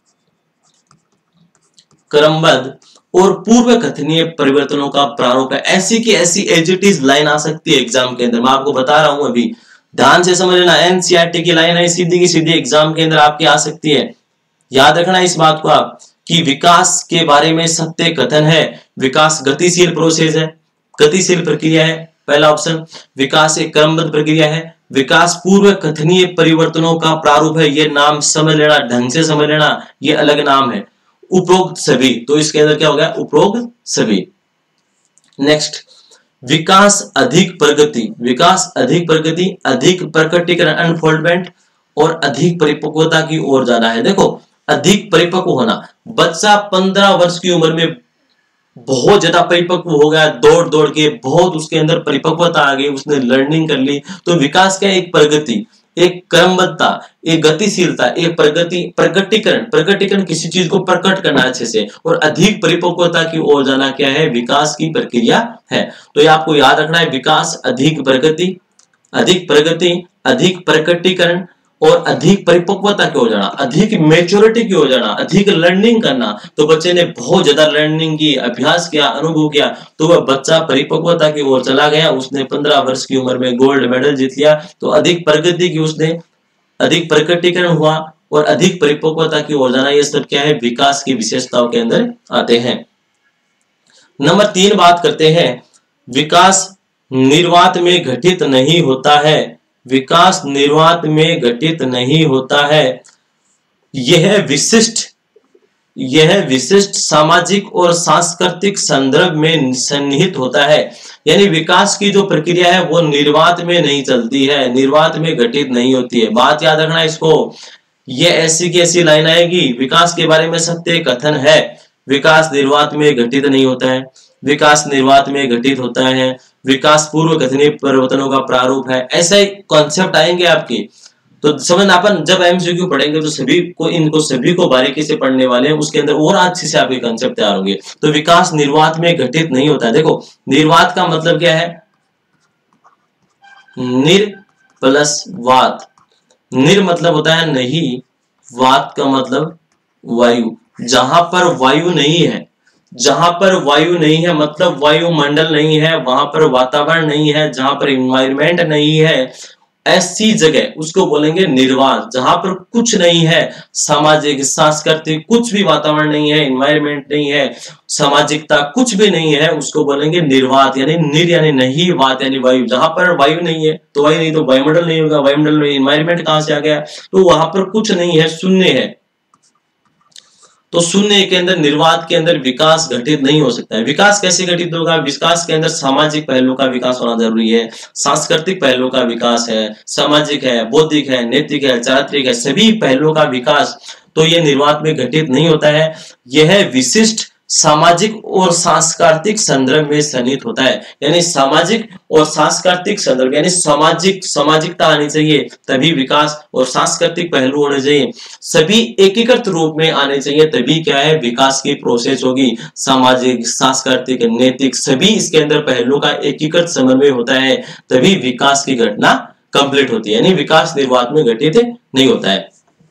क्रमबद्ध और पूर्व कथनीय परिवर्तनों का प्रारूप है। ऐसी की ऐसी एज इट इज लाइन आ सकती है एग्जाम के अंदर, मैं आपको बता रहा हूं, अभी ध्यान से समझ लेना, एनसीईआरटी की लाइन है, सीधी की सीधी एग्जाम के अंदर आपकी आ सकती है। याद रखना इस बात को आप कि विकास के बारे में सत्य कथन है। विकास गतिशील प्रोसेस है, गतिशील प्रक्रिया है, पहला ऑप्शन। विकास एक क्रमबद्ध प्रक्रिया है। विकास पूर्व कथनीय परिवर्तनों का प्रारूप है। ये नाम समझ लेना, ढंग से समझ लेना, ये अलग नाम है। उपरोक्त सभी, तो इसके अंदर क्या हो गया, उपरोक्त सभी। नेक्स्ट, विकास अधिक प्रगति। विकास अधिक प्रगति, अधिक प्रकटीकरण अनफोल्डमेंट और अधिक परिपक्वता की ओर जाना है। देखो, अधिक परिपक्व होना, बच्चा 15 वर्ष की उम्र में बहुत ज्यादा परिपक्व हो गया, दौड़ दौड़ के बहुत उसके अंदर परिपक्वता आ गई, उसने लर्निंग कर ली। तो विकास क्या है, एक प्रगति, एक क्रमबद्धता, एक गतिशीलता, एक प्रगति, प्रकटीकरण। प्रकटीकरण किसी चीज को प्रकट करना अच्छे से, और अधिक परिपक्वता की ओर जाना क्या है, विकास की प्रक्रिया है। तो ये आपको याद रखना है, विकास अधिक प्रगति, अधिक प्रगति, अधिक प्रकटीकरण और अधिक परिपक्वता की ओर जाना, अधिक मेच्योरिटी की ओर जाना, अधिक लर्निंग करना। तो बच्चे ने बहुत ज्यादा लर्निंग की, अभ्यास किया, अनुभव किया, तो वह बच्चा परिपक्वता की ओर चला गया, उसने 15 वर्ष की उम्र में गोल्ड मेडल जीत लिया। तो अधिक प्रगति की, उसने अधिक प्रकटीकरण हुआ और अधिक परिपक्वता की ओर जाना, ये सब क्या है, विकास की विशेषताओं के अंदर आते हैं। नंबर 3 बात करते हैं, विकास निर्वात में घटित नहीं होता है। विकास निर्वात में घटित नहीं होता है। यह विशिष्ट सामाजिक और सांस्कृतिक संदर्भ में सन्निहित होता है। यानी विकास की जो प्रक्रिया है वो निर्वात में नहीं चलती है, निर्वात में घटित नहीं होती है। बात याद रखना इसको। ये ऐसी की ऐसी लाइन आएगी, विकास के बारे में सत्य कथन है, विकास निर्वात में घटित नहीं होता है, विकास निर्वात में घटित होता है, विकास पूर्व कथनीय परिवर्तनों का प्रारूप है। ऐसे कॉन्सेप्ट आएंगे आपके, तो समझना, अपन जब एमसीक्यू पढ़ेंगे तो सभी को बारीकी से पढ़ने वाले हैं, उसके अंदर और अच्छे से आपके कॉन्सेप्ट तैयार होंगे। तो विकास निर्वात में घटित नहीं होता है। देखो, निर्वात का मतलब क्या है, निर प्लस वात। निर मतलब होता है नहीं, वात का मतलब वायु। जहां पर वायु नहीं है, जहां पर वायु नहीं है मतलब वायुमंडल नहीं है, वहां पर वातावरण नहीं है, जहां पर इन्वायरमेंट नहीं है, ऐसी जगह उसको बोलेंगे निर्वात। जहां पर कुछ नहीं है, सामाजिक सांस्कृतिक कुछ भी वातावरण नहीं है, इन्वायरमेंट नहीं है, सामाजिकता कुछ भी नहीं है, उसको बोलेंगे निर्वात। यानी निर यानी नहीं, वात यानी वायु। जहां पर वायु नहीं है तो वायु नहीं, तो वायुमंडल नहीं होगा, वायुमंडल में इन्वायरमेंट कहां से आ गया, तो वहां पर कुछ नहीं है, शून्य है। तो शून्य के अंदर, निर्वात के अंदर विकास घटित नहीं हो सकता है। विकास कैसे घटित होगा, विकास के अंदर सामाजिक पहलुओं का विकास होना जरूरी है, सांस्कृतिक पहलुओं का विकास है, सामाजिक है, बौद्धिक है, नैतिक है, चारित्रिक है, सभी पहलुओं का विकास। तो ये निर्वात में घटित नहीं होता है। यह विशिष्ट सामाजिक और सांस्कृतिक संदर्भ में सन्निहित होता है। यानी सामाजिक और सांस्कृतिक संदर्भ, यानी सामाजिकता आनी चाहिए तभी विकास, और सांस्कृतिक पहलू होने चाहिए, सभी एकीकृत रूप में आने चाहिए, तभी क्या है, विकास की प्रोसेस होगी। सामाजिक, सांस्कृतिक, नैतिक सभी इसके अंदर पहलुओं का एकीकृत समन्वय होता है, तभी विकास की घटना कंप्लीट होती है। यानी विकास निर्वात में घटित नहीं होता है।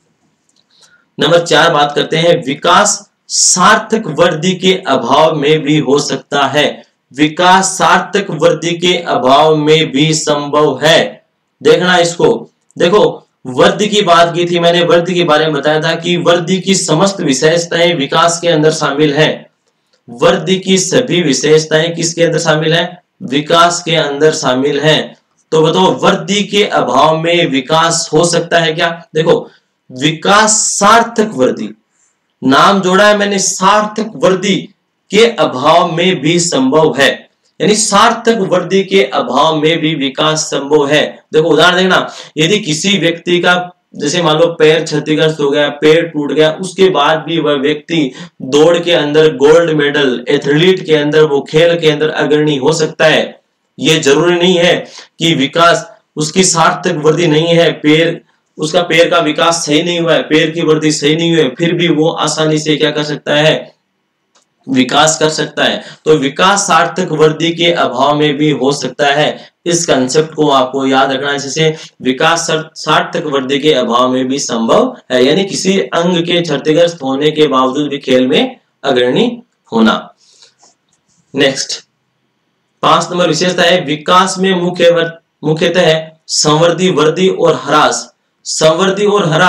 नंबर 4 बात करते हैं, विकास सार्थक वृद्धि के अभाव में भी हो सकता है। विकास सार्थक वृद्धि के अभाव में भी संभव है। देखना इसको, देखो वृद्धि की बात की थी मैंने, वृद्धि के बारे में बताया था कि वृद्धि की समस्त विशेषताएं विकास के अंदर शामिल है। वृद्धि की सभी विशेषताएं किसके अंदर शामिल है, विकास के अंदर शामिल है। तो बताओ, वृद्धि के अभाव में विकास हो सकता है क्या? देखो, विकास सार्थक वृद्धि, नाम जोड़ा है मैंने, सार्थक वृद्धि के अभाव में भी संभव है। यानी सार्थक वृद्धि के अभाव में भी विकास संभव है। देखो उदाहरण देखना, यदि किसी व्यक्ति का जैसे मान लो पैर क्षतिग्रस्त हो गया, पैर टूट गया, उसके बाद भी वह व्यक्ति दौड़ के अंदर गोल्ड मेडल, एथलीट के अंदर, वो खेल के अंदर अग्रणी हो सकता है। ये जरूरी नहीं है कि विकास उसकी सार्थक वृद्धि नहीं है, उसका पैर का विकास सही नहीं हुआ है, पैर की वृद्धि सही नहीं हुई है, फिर भी वो आसानी से क्या कर सकता है, विकास कर सकता है। तो विकास सार्थक वृद्धि के अभाव में भी हो सकता है। इस कंसेप्ट को आपको याद रखना है, जैसे विकास सार्थक वृद्धि के अभाव में भी संभव है, यानी किसी अंग के क्षतिग्रस्त होने के बावजूद भी खेल में अग्रणी होना। नेक्स्ट 5 नंबर विशेषता है, विकास में मुख्यतः संवृद्धि, वृद्धि और ह्रास। संवृद्धि और ह्रास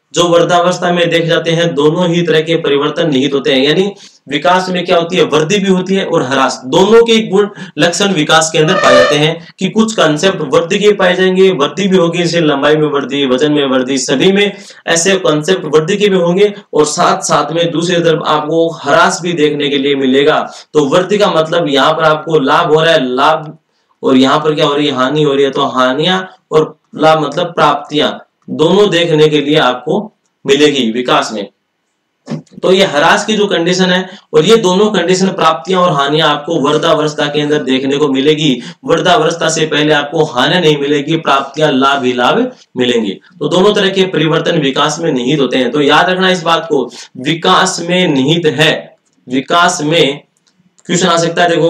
जो वृद्धावस्था में देखे जाते हैं, दोनों ही तरह के परिवर्तन निहित होते हैं। यानी विकास में क्या होती है, वृद्धि भी होती है और ह्रास, दोनों के गुण लक्षण विकास के अंदर पाए जाते हैं। कि कुछ कंसेप्ट वृद्धि के पाए जाएंगे, वृद्धि भी होगी, जैसे लंबाई में वृद्धि, वजन में वृद्धि, सभी में ऐसे कंसेप्ट वृद्धि के भी होंगे, और साथ साथ में दूसरी तरफ आपको ह्रास भी देखने के लिए मिलेगा। तो वृद्धि का मतलब यहाँ पर आपको लाभ हो रहा है, लाभ, और यहाँ पर क्या हो रही है, हानि हो रही है। तो हानियां और लाभ मतलब प्राप्तियां, दोनों देखने के लिए आपको मिलेगी विकास में। तो ये ह्रास की जो कंडीशन है, और ये दोनों कंडीशन, प्राप्तियां और हानियां, आपको वृद्धावस्था के अंदर देखने को मिलेगी। वृद्धावस्था से पहले आपको हानि नहीं मिलेगी, प्राप्तियां, लाभ ही लाभ मिलेंगे। तो दोनों तरह के परिवर्तन विकास में निहित होते हैं। तो याद रखना इस बात को, विकास में निहित है। विकास में क्वेश्चन आ सकता है, देखो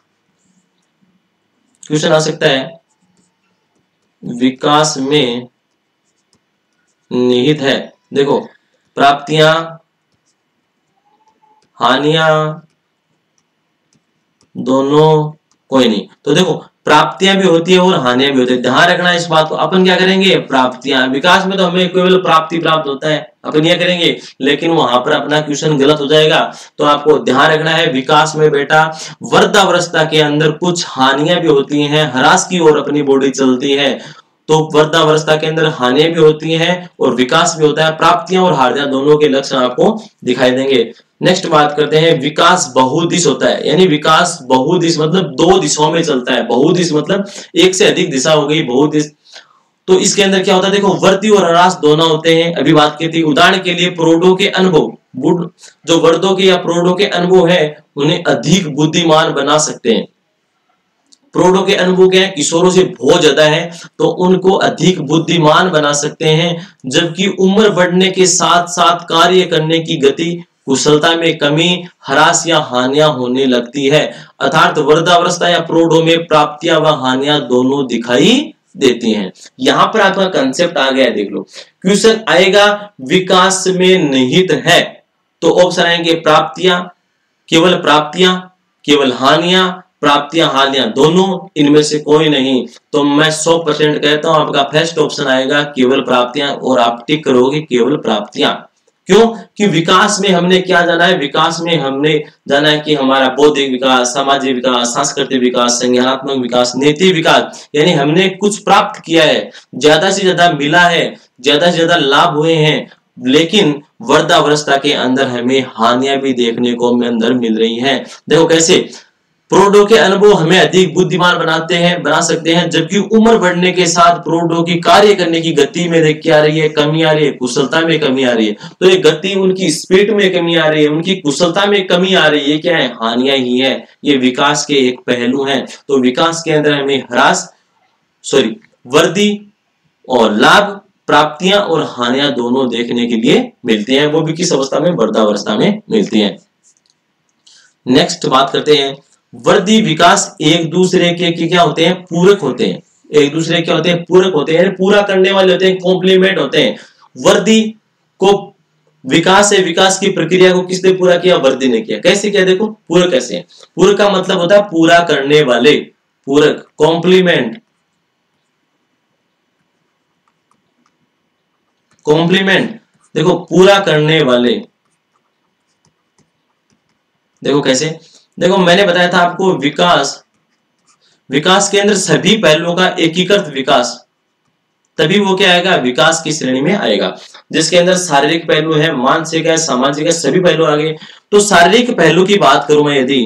क्वेश्चन आ सकता है, विकास में निहित है। देखो प्राप्तियां, हानियां, दोनों कोई नहीं। तो देखो प्राप्तियां भी होती है और हानियां भी होती है, ध्यान रखना इस बात को। अपन क्या करेंगे, प्राप्तियां, विकास में तो हमें केवल प्राप्ति प्राप्त होता है, अपन ये करेंगे, लेकिन वहां पर अपना क्वेश्चन गलत हो जाएगा। तो आपको ध्यान रखना है, विकास में बेटा वृद्धावस्था के अंदर कुछ हानियां भी होती हैं, ह्रास की ओर अपनी बॉडी चलती है। तो वृद्धावस्था के अंदर हानियां भी होती हैं और विकास भी होता है। प्राप्तियां और हानियां दोनों के लक्षण आपको दिखाई देंगे। नेक्स्ट बात करते हैं, विकास बहुदिश होता है। यानी विकास बहुदिश मतलब दो दिशाओं में चलता है। बहुदिश मतलब एक से अधिक दिशा हो गई बहुदिश। तो इसके अंदर क्या होता है, देखो वृद्धि और ह्रास दोनों होते हैं। अभी बात की थी, उदाहरण के लिए प्रौढ़ों के अनुभव, जो वृद्धों के या प्रौढ़ों के अनुभव है, उन्हें अधिक बुद्धिमान बना सकते हैं। प्रौढ़ों के अनुभव क्या है, किशोरों से बहुत ज्यादा है, तो उनको अधिक बुद्धिमान बना सकते हैं। जबकि उम्र बढ़ने के साथ साथ कार्य करने की गति, कुशलता में कमी, ह्रास या हानियां होने लगती है। अर्थात वृद्धावस्था या प्रौढ़ों में प्राप्तियां व हानियां दोनों दिखाई देती हैं। यहां पर आपका कंसेप्ट आ गया है, देख लो। क्वेश्चन आएगा विकास में निहित है, तो ऑप्शन आएंगे प्राप्तियां, केवल हानियां, प्राप्तियां, हानियां दोनों, इनमें से कोई नहीं। तो मैं 100% कहता हूं आपका फर्स्ट ऑप्शन आएगा केवल प्राप्तियां, और आप टिक करोगे केवल प्राप्तियां। क्यों कि विकास में हमने क्या जाना है, विकास में हमने जाना है कि हमारा बौद्धिक विकास, सामाजिक विकास, सांस्कृतिक विकास, संज्ञानात्मक विकास, नैतिक विकास, यानी हमने कुछ प्राप्त किया है, ज्यादा से ज्यादा मिला है, ज्यादा से ज्यादा लाभ हुए हैं। लेकिन वृद्धावस्था के अंदर हमें हानियां भी देखने को अंदर मिल रही हैं। देखो कैसे, प्रौढ़ों के अनुभव हमें अधिक बुद्धिमान बना सकते हैं, जबकि उम्र बढ़ने के साथ प्रौढ़ों की कार्य करने की गति में देख क्या आ रही है, कमी आ रही है, कुशलता में कमी आ रही है। तो ये गति, उनकी स्पीड में कमी आ रही है, उनकी कुशलता में कमी आ रही है, क्या है, हानियां ही है। ये विकास के एक पहलू हैं। तो विकास के अंदर हमें वृद्धि और लाभ, प्राप्तियां और हानियां दोनों देखने के लिए मिलती हैं। वो भी किस अवस्था में, वृद्धावस्था में मिलती हैं। नेक्स्ट बात करते हैं, वृद्धि विकास एक दूसरे के क्या होते हैं, पूरक होते हैं। एक दूसरे क्या होते हैं, पूरक होते हैं, पूरा करने वाले होते हैं, कॉम्प्लीमेंट होते हैं। वृद्धि को विकास है, विकास की प्रक्रिया को किसने पूरा किया, वृद्धि ने किया। कैसे किया, देखो पूरक कैसे है। पूरक का मतलब होता है पूरा करने वाले, पूरक, कॉम्प्लीमेंट, देखो पूरा करने वाले। देखो कैसे, देखो मैंने बताया था आपको, विकास के अंदर सभी पहलुओं का एकीकृत विकास, तभी वो क्या आएगा, विकास की श्रेणी में आएगा। जिसके अंदर शारीरिक पहलू है, मानसिक है, सामाजिक है, सभी पहलू आ गए। तो शारीरिक पहलू की बात करूं मैं, यदि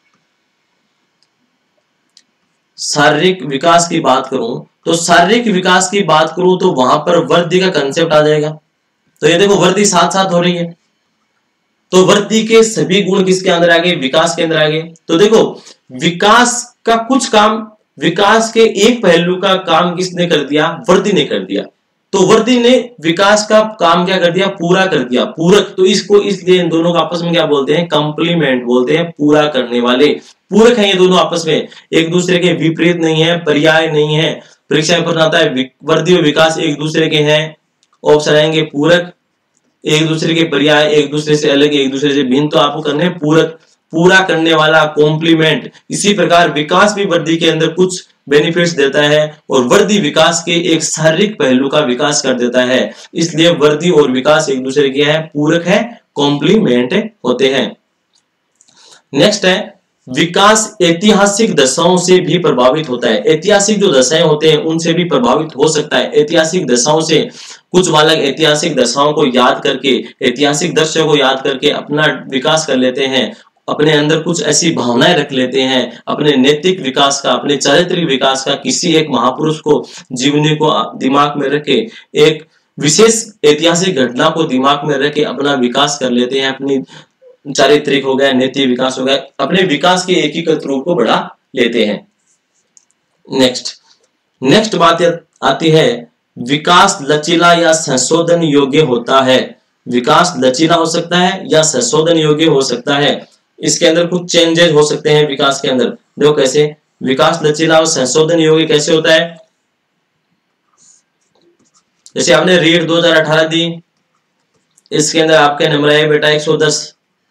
शारीरिक विकास की बात करूं, तो शारीरिक विकास की बात करूं तो वहां पर वृद्धि का कंसेप्ट आ जाएगा। तो ये देखो वृद्धि साथ साथ हो रही है, तो वृद्धि के सभी गुण किसके अंदर आ गए, विकास के अंदर आ गए। तो देखो विकास का कुछ काम, विकास के एक पहलू का काम किसने कर दिया, वृद्धि ने कर दिया। तो वृद्धि ने विकास का काम क्या कर दिया, पूरा कर दिया, पूरक। तो इसको इसलिए इन दोनों को आपस में क्या बोलते हैं, कंप्लीमेंट बोलते हैं, पूरा करने वाले। पूरक है ये दोनों आपस में, एक दूसरे के विपरीत नहीं है, पर्याय नहीं है। परीक्षा में प्रश्न आता है वृद्धि और विकास एक दूसरे के हैं, ऑप्शन आएंगे पूरक, एक दूसरे के पर्याय, एक दूसरे से अलग, एक दूसरे से भिन्न। तो आपको करने पूरक। पूरा करने वाला, कॉम्प्लीमेंट। इसी प्रकार विकास भी वृद्धि के अंदर कुछ बेनिफिट्स देता है और वृद्धि विकास के एक शारीरिक पहलू का विकास कर देता है। इसलिए वृद्धि और विकास एक दूसरे के है, पूरक है, कॉम्प्लीमेंट होते हैं। नेक्स्ट है विकास ऐतिहासिक दशाओं से भी प्रभावित होता है। ऐतिहासिक जो दशाएं होते हैं उनसे भी प्रभावित हो सकता है। ऐतिहासिक दशाओं से कुछ बालक ऐतिहासिक दशाओं को याद करके, ऐतिहासिक दृश्यों को याद करके अपना विकास कर लेते हैं, अपने अंदर कुछ ऐसी भावनाएं रख लेते हैं, अपने नैतिक विकास का, अपने चारित्रिक विकास का, किसी एक महापुरुष को, जीवनी को दिमाग में रखे, एक विशेष ऐतिहासिक घटना को दिमाग में रखे अपना विकास कर लेते हैं, अपनी चारित्रिक हो गया, नैतिक विकास हो गया, अपने विकास के एकीकृत रूप को बढ़ा लेते हैं। नेक्स्ट बात आती है विकास लचीला या संशोधन योग्य होता है। विकास लचीला हो सकता है या संशोधन योग्य हो सकता है। इसके अंदर कुछ चेंजेस हो सकते हैं विकास के अंदर। देखो कैसे विकास लचीला और संशोधन योग्य कैसे होता है। जैसे आपने रीट 2018 दी, इसके अंदर आपके नंबर आए बेटा 110।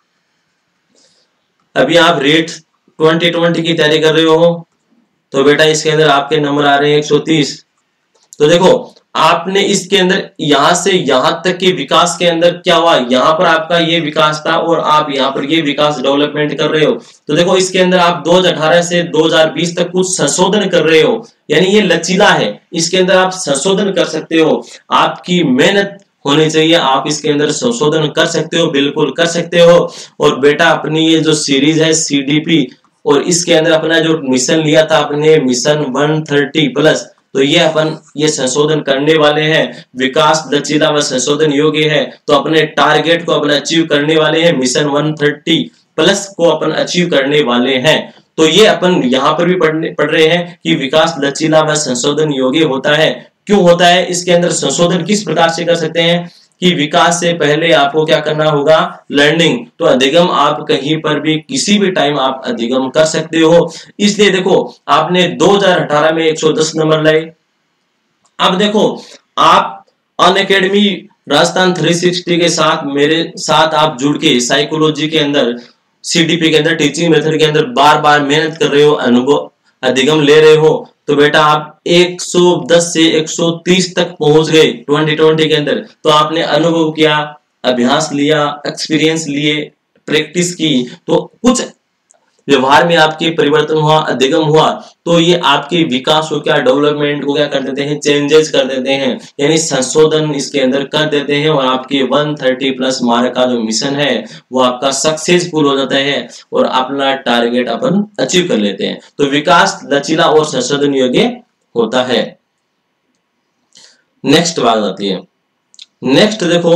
अभी आप रीट 2020 की तैयारी कर रहे हो तो बेटा इसके अंदर आपके नंबर आ रहे हैं 130। तो देखो आपने इसके अंदर यहां से यहां तक के विकास के अंदर क्या हुआ, यहां पर आपका ये विकास था और आप यहां पर ये विकास डेवलपमेंट कर रहे हो। तो देखो इसके अंदर आप 2018 से 2020 तक कुछ संशोधन कर रहे हो, यानी ये लचीला है, इसके अंदर आप संशोधन कर सकते हो। आपकी मेहनत होनी चाहिए, आप इसके अंदर संशोधन कर सकते हो, बिल्कुल कर सकते हो। और बेटा अपनी ये जो सीरीज है CDP, और इसके अंदर अपना जो मिशन लिया था अपने मिशन 130+, तो ये अपन ये संशोधन करने वाले हैं। विकास लचीला व संशोधन योग्य है, तो अपने टारगेट को अपन अचीव करने वाले हैं, मिशन 130+ को अपन अचीव करने वाले हैं। तो ये अपन यहाँ पर भी पढ़ रहे हैं कि विकास लचीला व संशोधन योग्य होता है। क्यों होता है, इसके अंदर संशोधन किस प्रकार से कर सकते हैं कि विकास से पहले आपको क्या करना होगा, लर्निंग। तो अधिगम आप कहीं पर भी किसी भी टाइम आप अधिगम कर सकते हो। इसलिए देखो आपने 2018 में 110 नंबर लाए। अब देखो आप अनअकैडमी राजस्थान 360 के साथ मेरे साथ आप जुड़ के साइकोलॉजी के अंदर, CDP के अंदर, टीचिंग मेथड के अंदर बार बार मेहनत कर रहे हो, अनुभव अधिगम ले रहे हो, तो बेटा आप 110 से 130 तक पहुंच गए 2020 के अंदर। तो आपने अनुभव किया, अभ्यास लिया, एक्सपीरियंस लिए, प्रैक्टिस की, तो कुछ व्यवहार में आपके परिवर्तन हुआ, अधिगम हुआ, तो ये आपके विकास को क्या, डेवलपमेंट को क्या कर देते हैं, चेंजेस कर देते हैं, यानी संशोधन इसके अंदर कर देते हैं। और आपके 130+ मार्क का जो मिशन है वो आपका सक्सेसफुल हो जाता है और अपना टारगेट अपन अचीव कर लेते हैं। तो विकास लचीला और संशोधन योग्य होता है। नेक्स्ट बात आती है, नेक्स्ट देखो,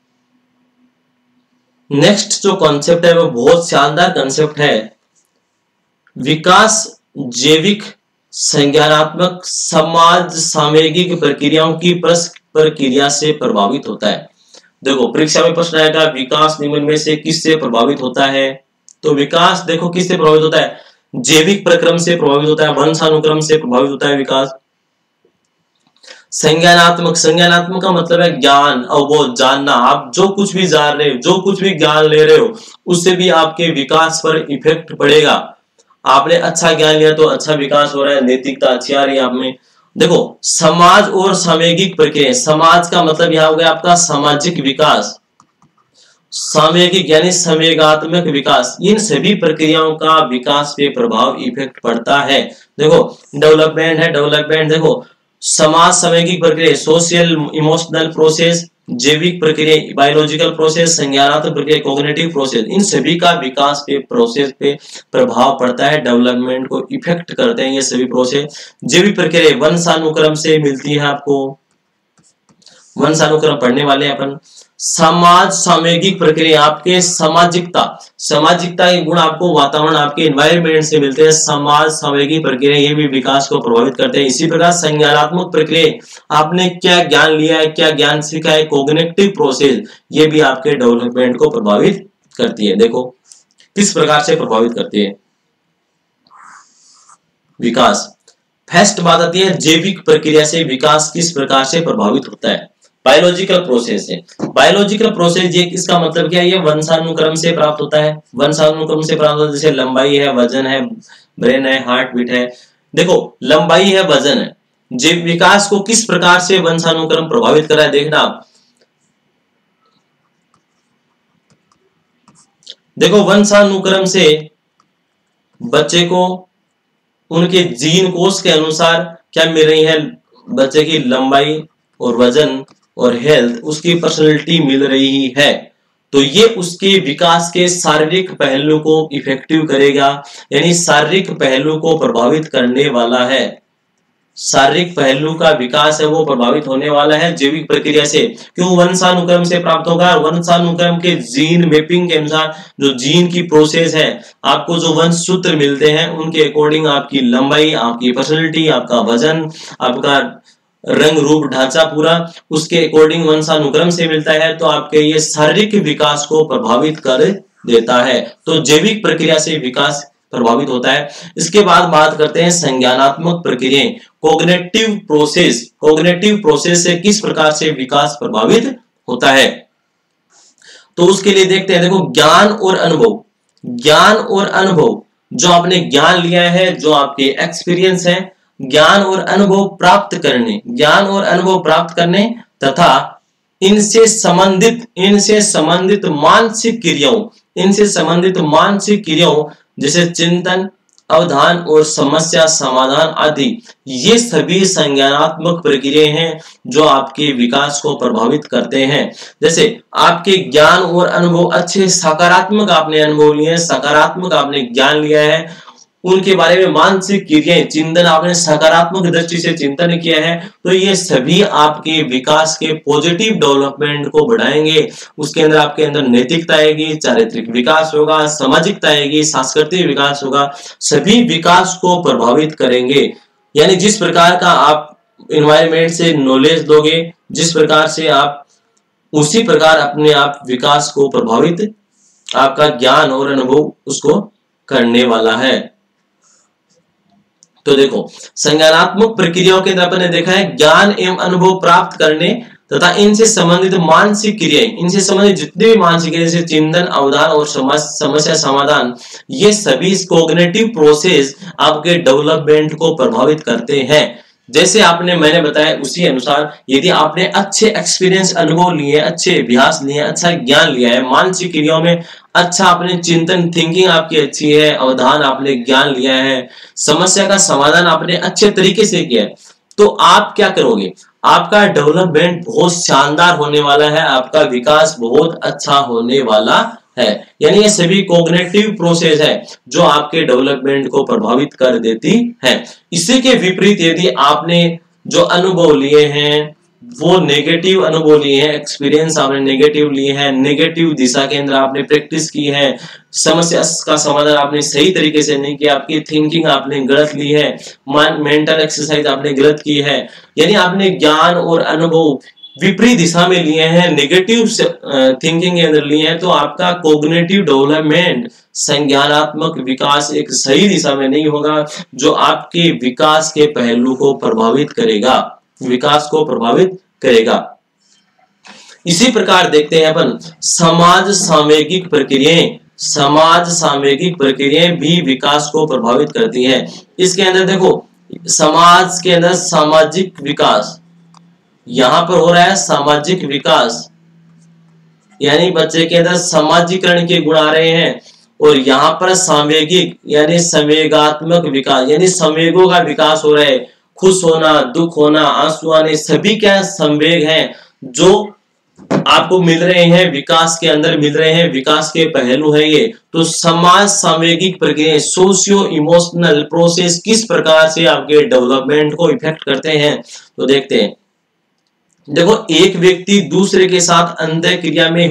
नेक्स्ट जो कॉन्सेप्ट है वो बहुत शानदार कॉन्सेप्ट है। विकास जैविक, संज्ञानात्मक, समाज सामयिक प्रक्रियाओं की परस्पर क्रिया से प्रभावित होता है। देखो परीक्षा में प्रश्न आएगा विकास निम्न में से किससे प्रभावित होता है। तो विकास देखो किससे प्रभावित होता है, जैविक प्रक्रम से प्रभावित होता है, वंशानुक्रम से प्रभावित होता है विकास। संज्ञानात्मक, संज्ञानात्मक का मतलब है ज्ञान, अवबोध, जानना। आप जो कुछ भी जान रहे हो, जो कुछ भी ज्ञान ले रहे हो, उससे भी आपके विकास पर इफेक्ट पड़ेगा। आपने अच्छा ज्ञान लिया तो अच्छा विकास हो रहा है, नैतिकता अच्छी आ रही है आप में। देखो समाज और सामयिक प्रक्रिया, समाज का मतलब यहाँ हो गया आपका सामाजिक विकास, सामयिक यानी संवेगात्मक विकास। इन सभी प्रक्रियाओं का विकास पे प्रभाव इफेक्ट पड़ता है। देखो डेवलपमेंट है, डेवलपमेंट देखो समाज सामयिक प्रक्रिया, सोशल इमोशनल प्रोसेस, जैविक प्रक्रिया, बायोलॉजिकल प्रोसेस, संज्ञानात्मक प्रक्रिया, कॉग्निटिव प्रोसेस, इन सभी का विकास पे, प्रोसेस पे प्रभाव पड़ता है, डेवलपमेंट को इफेक्ट करते हैं ये सभी प्रोसेस। जैविक प्रक्रिया वंशानुक्रम से मिलती है आपको, वंशानुक्रम पढ़ने वाले अपन। समाज सामयिक प्रक्रिया आपके सामाजिकता, सामाजिकता के गुण आपको वातावरण, आपके एनवायरनमेंट से मिलते हैं। समाज सामयिक प्रक्रिया ये भी विकास को प्रभावित करते हैं। इसी प्रकार संज्ञानात्मक प्रक्रिया, आपने क्या ज्ञान लिया है, क्या ज्ञान सीखा है, कॉग्निटिव प्रोसेस, ये भी आपके डेवलपमेंट को प्रभावित करती है। देखो किस प्रकार से प्रभावित करती है विकास। फर्स्ट बात आती है जैविक प्रक्रिया से विकास किस प्रकार से प्रभावित होता है। बायोलॉजिकल प्रोसेस है। बायोलॉजिकल प्रोसेस ये इसका मतलब क्या है, ये वंशानुक्रम से प्राप्त होता है। वंशानुक्रम से प्राप्त होता है, जैसे लंबाई है, वजन है, ब्रेन है, हार्ट बीट है। देखो लंबाई है, वजन है, जीव विकास को किस प्रकार से वंशानुक्रम प्रभावित कर रहा है, देखना आप। देखो वंशानुक्रम से बच्चे को उनके जीन कोष के अनुसार क्या मिल रही है, बच्चे की लंबाई और वजन और हेल्थ, उसकी पर्सनैलिटी मिल रही है। तो ये उसके विकास के शारीरिक पहलू को इफेक्टिव करेगा, यानी शारीरिक पहलू को प्रभावित करने वाला है। शारीरिक पहलू का विकास है वो प्रभावित होने वाला है जैविक प्रक्रिया से। क्यों? वंशानुक्रम से प्राप्त होगा। वंशानुक्रम के जीन मैपिंग के अनुसार जो जीन की प्रोसेस है, आपको जो वंश सूत्र मिलते हैं उनके अकॉर्डिंग आपकी लंबाई, आपकी पर्सनैलिटी, आपका वजन, आपका रंग रूप ढांचा पूरा उसके अकॉर्डिंग वंशानुक्रम से मिलता है। तो आपके ये शारीरिक विकास को प्रभावित कर देता है। तो जैविक प्रक्रिया से विकास प्रभावित होता है। इसके बाद बात करते हैं संज्ञानात्मक प्रक्रियाएं, कोग्निटिव प्रोसेस। कोग्निटिव प्रोसेस से किस प्रकार से विकास प्रभावित होता है, तो उसके लिए देखते हैं। देखो ज्ञान और अनुभव, ज्ञान और अनुभव, जो आपने ज्ञान लिया है, जो आपके एक्सपीरियंस है, ज्ञान और अनुभव प्राप्त करने, ज्ञान और अनुभव प्राप्त करने तथा इनसे संबंधित मानसिक क्रियाओं, इनसे संबंधित मानसिक क्रियाओं जैसे चिंतन, अवधान और समस्या समाधान आदि, ये सभी संज्ञानात्मक प्रक्रियाएं हैं जो आपके विकास को प्रभावित करते हैं। जैसे आपके ज्ञान और अनुभव अच्छे सकारात्मक आपने अनुभव लिए हैं, सकारात्मक आपने ज्ञान लिया है, उनके बारे में मानसिक क्रियाएं, चिंतन आपने सकारात्मक दृष्टि से चिंतन किया है, तो ये सभी आपके विकास के पॉजिटिव डेवलपमेंट को बढ़ाएंगे। उसके अंदर आपके अंदर नैतिकता आएगी, चारित्रिक विकास होगा, सामाजिकता आएगी, सांस्कृतिक विकास होगा, सभी विकास को प्रभावित करेंगे। यानी जिस प्रकार का आप एनवायरमेंट से नॉलेज दोगे, जिस प्रकार से आप, उसी प्रकार अपने आप विकास को प्रभावित आपका ज्ञान और अनुभव उसको करने वाला है। तो देखो संज्ञानात्मक प्रक्रियाओं के अंदर अपन ने देखा है ज्ञान एवं अनुभव प्राप्त करने तथा इनसे संबंधित मानसिक क्रियाएं, इनसे संबंधित जितने भी मानसिक क्रियाएं जैसे चिंतन, अवधान और समस्या समाधान, ये सभी कोग्निटिव प्रोसेस आपके डेवलपमेंट को प्रभावित करते हैं। जैसे मैंने बताया उसी अनुसार यदि आपने अच्छे एक्सपीरियंस, अनुभव लिए, अच्छे अभ्यास लिए, अच्छा ज्ञान लिया है, मानसिक क्रियाओं में अच्छा आपने चिंतन, थिंकिंग आपकी अच्छी है, अवधान आपने ज्ञान लिया है, समस्या का समाधान आपने अच्छे तरीके से किया है, तो आप क्या करोगे, आपका डेवलपमेंट बहुत शानदार होने वाला है, आपका विकास बहुत अच्छा होने वाला है। यानी ये सभी कोग्निटिव प्रोसेस है जो आपके डेवलपमेंट को प्रभावित कर देती है। इसी के विपरीत यदि आपने जो अनुभव लिए हैं वो नेगेटिव अनुभव लिए हैं, एक्सपीरियंस आपने नेगेटिव लिए हैं, नेगेटिव दिशा के अंदर आपने प्रैक्टिस की है, समस्या का समाधान आपने सही तरीके से नहीं किया, आपकी थिंकिंग आपने गलत ली है, मेंटल एक्सरसाइज आपने गलत की है, यानी आपने ज्ञान और अनुभव विपरीत दिशा में लिए हैं, नेगेटिव थिंकिंग के अंदर लिए हैं, तो आपका कोग्निटिव डेवलपमेंट, संज्ञानात्मक विकास एक सही दिशा में नहीं होगा जो आपके विकास के पहलू को प्रभावित करेगा, विकास को प्रभावित करेगा। इसी प्रकार देखते हैं अपन समाज सामयिक प्रक्रियाएं, समाज सामयिक प्रक्रियाएं भी विकास को प्रभावित करती हैं। इसके अंदर देखो समाज के अंदर सामाजिक विकास, यहां पर हो रहा है सामाजिक विकास, यानी बच्चे के अंदर सामाजिकरण के गुण आ रहे हैं, और यहाँ पर सामयिक यानी संवेगात्मक विकास, यानी संवेगों का विकास हो रहा है, खुश होना, दुख होना, आंसू आने, सभी क्या संवेग हैं जो आपको मिल रहे हैं, विकास के अंदर मिल रहे हैं, विकास के पहलू है ये। तो समाज सामयिक प्रक्रिया, सोशियो इमोशनल प्रोसेस किस प्रकार से आपके डेवलपमेंट को इफेक्ट करते हैं, तो देखते हैं। देखो एक व्यक्ति दूसरे के साथ अंतःक्रिया में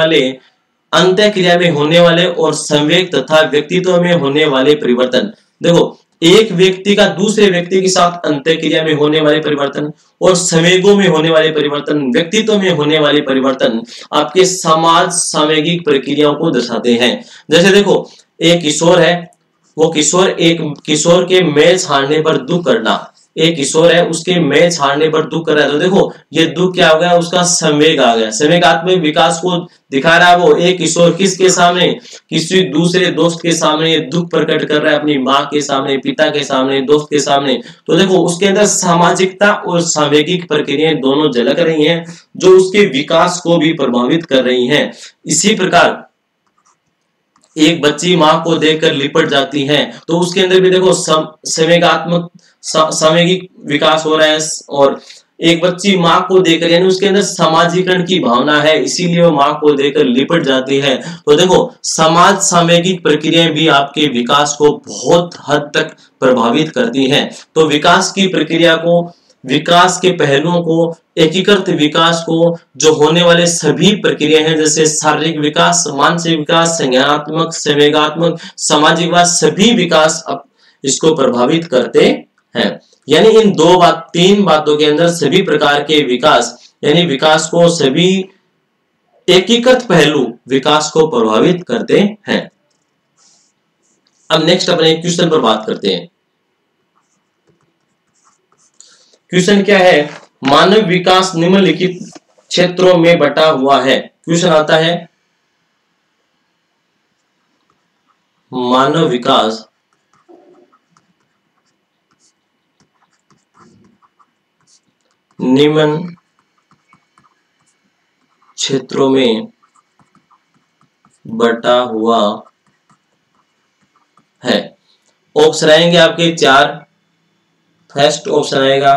होने वाले और संवेग तथा व्यक्तित्व में होने वाले परिवर्तन। देखो एक व्यक्ति का दूसरे व्यक्ति के साथ अंतःक्रिया में होने वाले परिवर्तन और संवेगों में होने वाले परिवर्तन, व्यक्तित्व में होने वाले परिवर्तन आपके समाज सामयिक प्रक्रियाओं को दर्शाते हैं। जैसे देखो एक किशोर है, वो किशोर के मैच हारने पर दुख करना, एक किशोर है, उसके मैच हारने पर दुख कर रहा है, तो देखो ये दुख क्या हो गया, उसका संवेग आ गया, संवेगात्मक विकास को दिखा रहा है। वो एक किशोर किसके सामने, किसी दूसरे दोस्त के सामने दुख प्रकट कर रहा है, अपनी माँ के सामने, पिता के सामने, दोस्त के सामने। तो देखो उसके अंदर सामाजिकता और सांवेगिक प्रक्रियाएं दोनों झलक रही हैं, जो उसके विकास को भी प्रभावित कर रही हैं। इसी प्रकार एक बच्ची माँ को देखकर लिपट जाती है, तो उसके अंदर भी देखो संवेगात्मक सामूहिक विकास हो रहा है। और एक बच्ची माँ को देखकर, यानी उसके अंदर समाजीकरण की भावना है, इसीलिए वो माँ को देखकर लिपट जाती है। तो देखो समाज सामूहिक प्रक्रियाएं भी आपके विकास को बहुत हद तक प्रभावित करती हैं। तो विकास की प्रक्रिया को, विकास के पहलुओं को, एकीकृत विकास को, जो होने वाले सभी प्रक्रिया हैं, जैसे शारीरिक विकास, मानसिक विकास, संज्ञानात्मक, संवेगात्मक, सामाजिक विकास, सभी विकास इसको प्रभावित करते हैं। यानी इन तीन बातों के अंदर सभी प्रकार के विकास, यानी विकास को सभी एकीकृत पहलू विकास को प्रभावित करते हैं। अब नेक्स्ट अपने क्वेश्चन पर बात करते हैं। क्वेश्चन क्या है, मानव विकास निम्नलिखित क्षेत्रों में बटा हुआ है। क्वेश्चन आता है, मानव विकास निम्न क्षेत्रों में बटा हुआ है। ऑप्शन आएंगे आपके 4। फर्स्ट ऑप्शन आएगा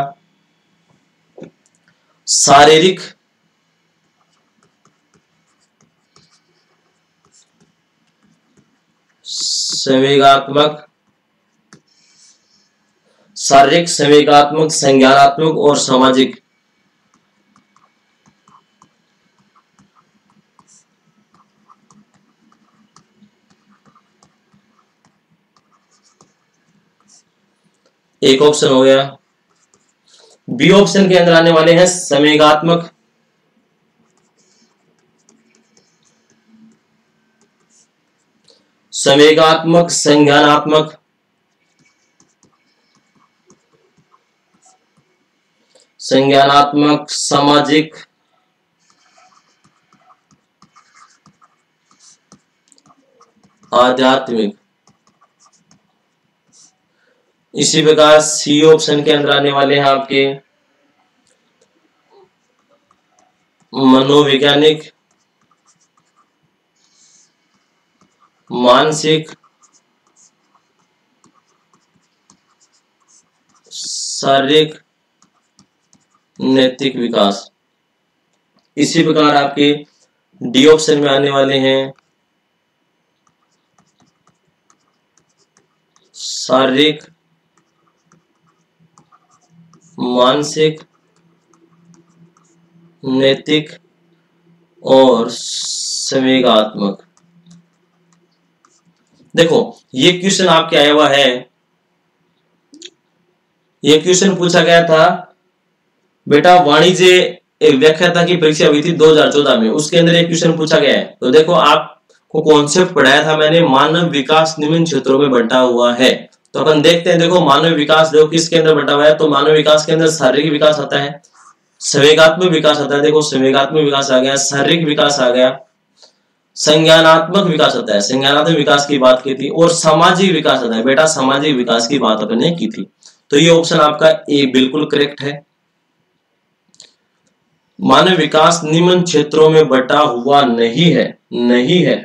शारीरिक, संवेगात्मक, शारीरिक, संवेगात्मक, संज्ञानात्मक और सामाजिक। एक ऑप्शन हो गया। बी ऑप्शन के अंदर आने वाले हैं संवेगात्मक, संवेगात्मक, संज्ञानात्मक, संज्ञानात्मक, सामाजिक, आध्यात्मिक। इसी प्रकार सी ऑप्शन के अंदर आने वाले हैं आपके मनोवैज्ञानिक, मानसिक, शारीरिक, नैतिक विकास। इसी प्रकार आपके डी ऑप्शन में आने वाले हैं शारीरिक, मानसिक, नैतिक और संवेगात्मक। देखो ये क्वेश्चन आपके आया हुआ है, ये क्वेश्चन पूछा गया था बेटा वाणिज्य एक व्याख्याता की परीक्षा हुई थी 2014 में, उसके अंदर एक क्वेश्चन पूछा गया है। तो देखो आपको कॉन्सेप्ट पढ़ाया था मैंने, मानव विकास निम्न क्षेत्रों में बंटा हुआ है। तो अपन देखते हैं, देखो मानव विकास देखो किसके अंदर बंटा हुआ है। तो मानव विकास के अंदर शारीरिक विकास आता है, संवेगात्मक विकास आता है, देखो संवेगात्मक विकास आ गया, शारीरिक विकास आ गया, संज्ञानात्मक विकास आता है, संज्ञानात्मक विकास की बात की थी, और सामाजिक विकास आता है। बेटा सामाजिक विकास की बात अपने की थी। तो ये ऑप्शन आपका ए बिल्कुल करेक्ट है। मानव विकास निम्न क्षेत्रों में बटा हुआ नहीं है, नहीं है।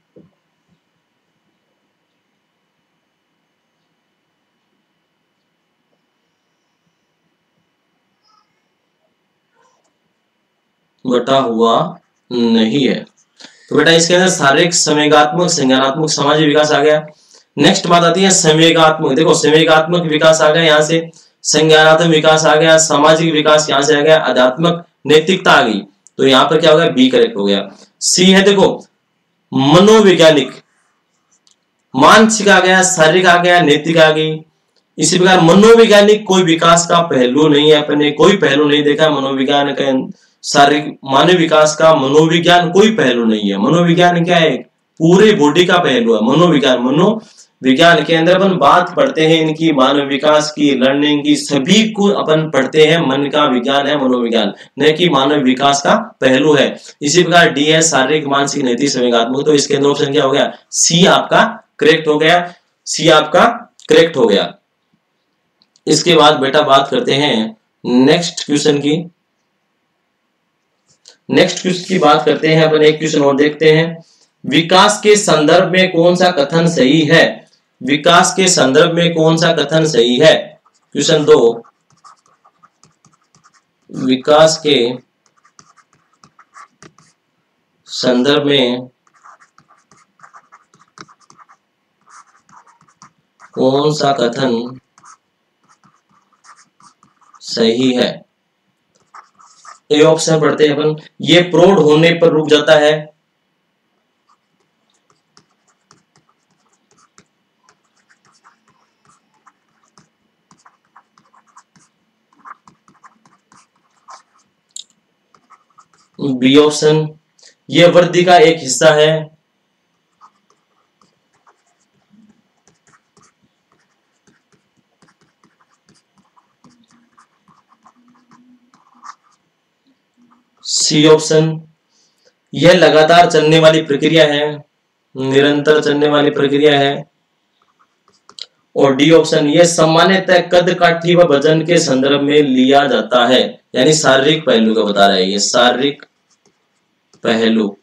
बटा हुआ नहीं है। तो बेटा इसके अंदर शारीरिक, संवेगात्मक, संज्ञानात्मक, सामाजिक विकास आ गया। नेक्स्ट बात आती है संवेगात्मक। देखो संवेगात्मक विकास आ गया, यहाँ से संज्ञानात्मक विकास आ गया, सामाजिक विकास यहाँ से आ गया, आध्यात्मिक, नैतिकता आ गई। तो यहाँ पर क्या हो गया, बी करेक्ट हो गया। सी है देखो मनोवैज्ञानिक, मानसिक आ गया, शारीरिक आ गया, नैतिक आ गई। इसी प्रकार मनोवैज्ञानिक कोई विकास का पहलू नहीं है, अपने कोई पहलू नहीं देखा मनोविज्ञान का, शारीरिक मानव विकास का मनोविज्ञान कोई पहलू नहीं है। मनोविज्ञान क्या है, पूरे बॉडी का पहलू है मनोविज्ञान। विज्ञान के अंदर अपन बात पढ़ते हैं इनकी मानव विकास की, लर्निंग की, सभी को अपन पढ़ते हैं। मन का विज्ञान है मनोविज्ञान, न कि मानव विकास का पहलू है। इसी प्रकार डी है शारीरिक, मानसिक, नैतिक, संवेगात्मक। तो इसके अंदर ऑप्शन क्या हो गया? सी आपका करेक्ट हो गया। सी आपका करेक्ट हो गया। इसके बाद बेटा बात करते हैं नेक्स्ट क्वेश्चन की। नेक्स्ट क्वेश्चन की बात करते हैं अपन, एक क्वेश्चन और देखते हैं। विकास के संदर्भ में कौन सा कथन सही है? विकास के संदर्भ में कौन सा कथन सही है? क्वेश्चन 2, विकास के संदर्भ में कौन सा कथन सही है? ए ऑप्शन पढ़ते हैं अपन। ये प्रौढ़ होने पर रुक जाता है। बी ऑप्शन, ये वृद्धि का एक हिस्सा है। सी ऑप्शन, यह लगातार चलने वाली प्रक्रिया है, निरंतर चलने वाली प्रक्रिया है। और डी ऑप्शन, यह सामान्यतः कद काठी व वजन के संदर्भ में लिया जाता है, यानी शारीरिक पहलू का बता रहा है। ये शारीरिक पहलू,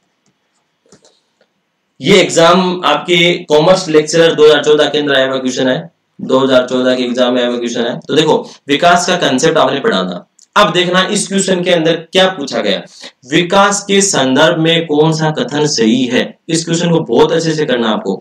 ये एग्जाम आपके कॉमर्स लेक्चरर 2014 के अंदर आया हुआ क्वेश्चन है। 2014 के एग्जाम में आया हुआ क्वेश्चन है। तो देखो, विकास का कंसेप्ट आपने पढ़ा था। अब देखना इस क्वेश्चन के अंदर क्या पूछा गया। विकास के संदर्भ में कौन सा कथन सही है? इस क्वेश्चन को बहुत अच्छे से करना आपको।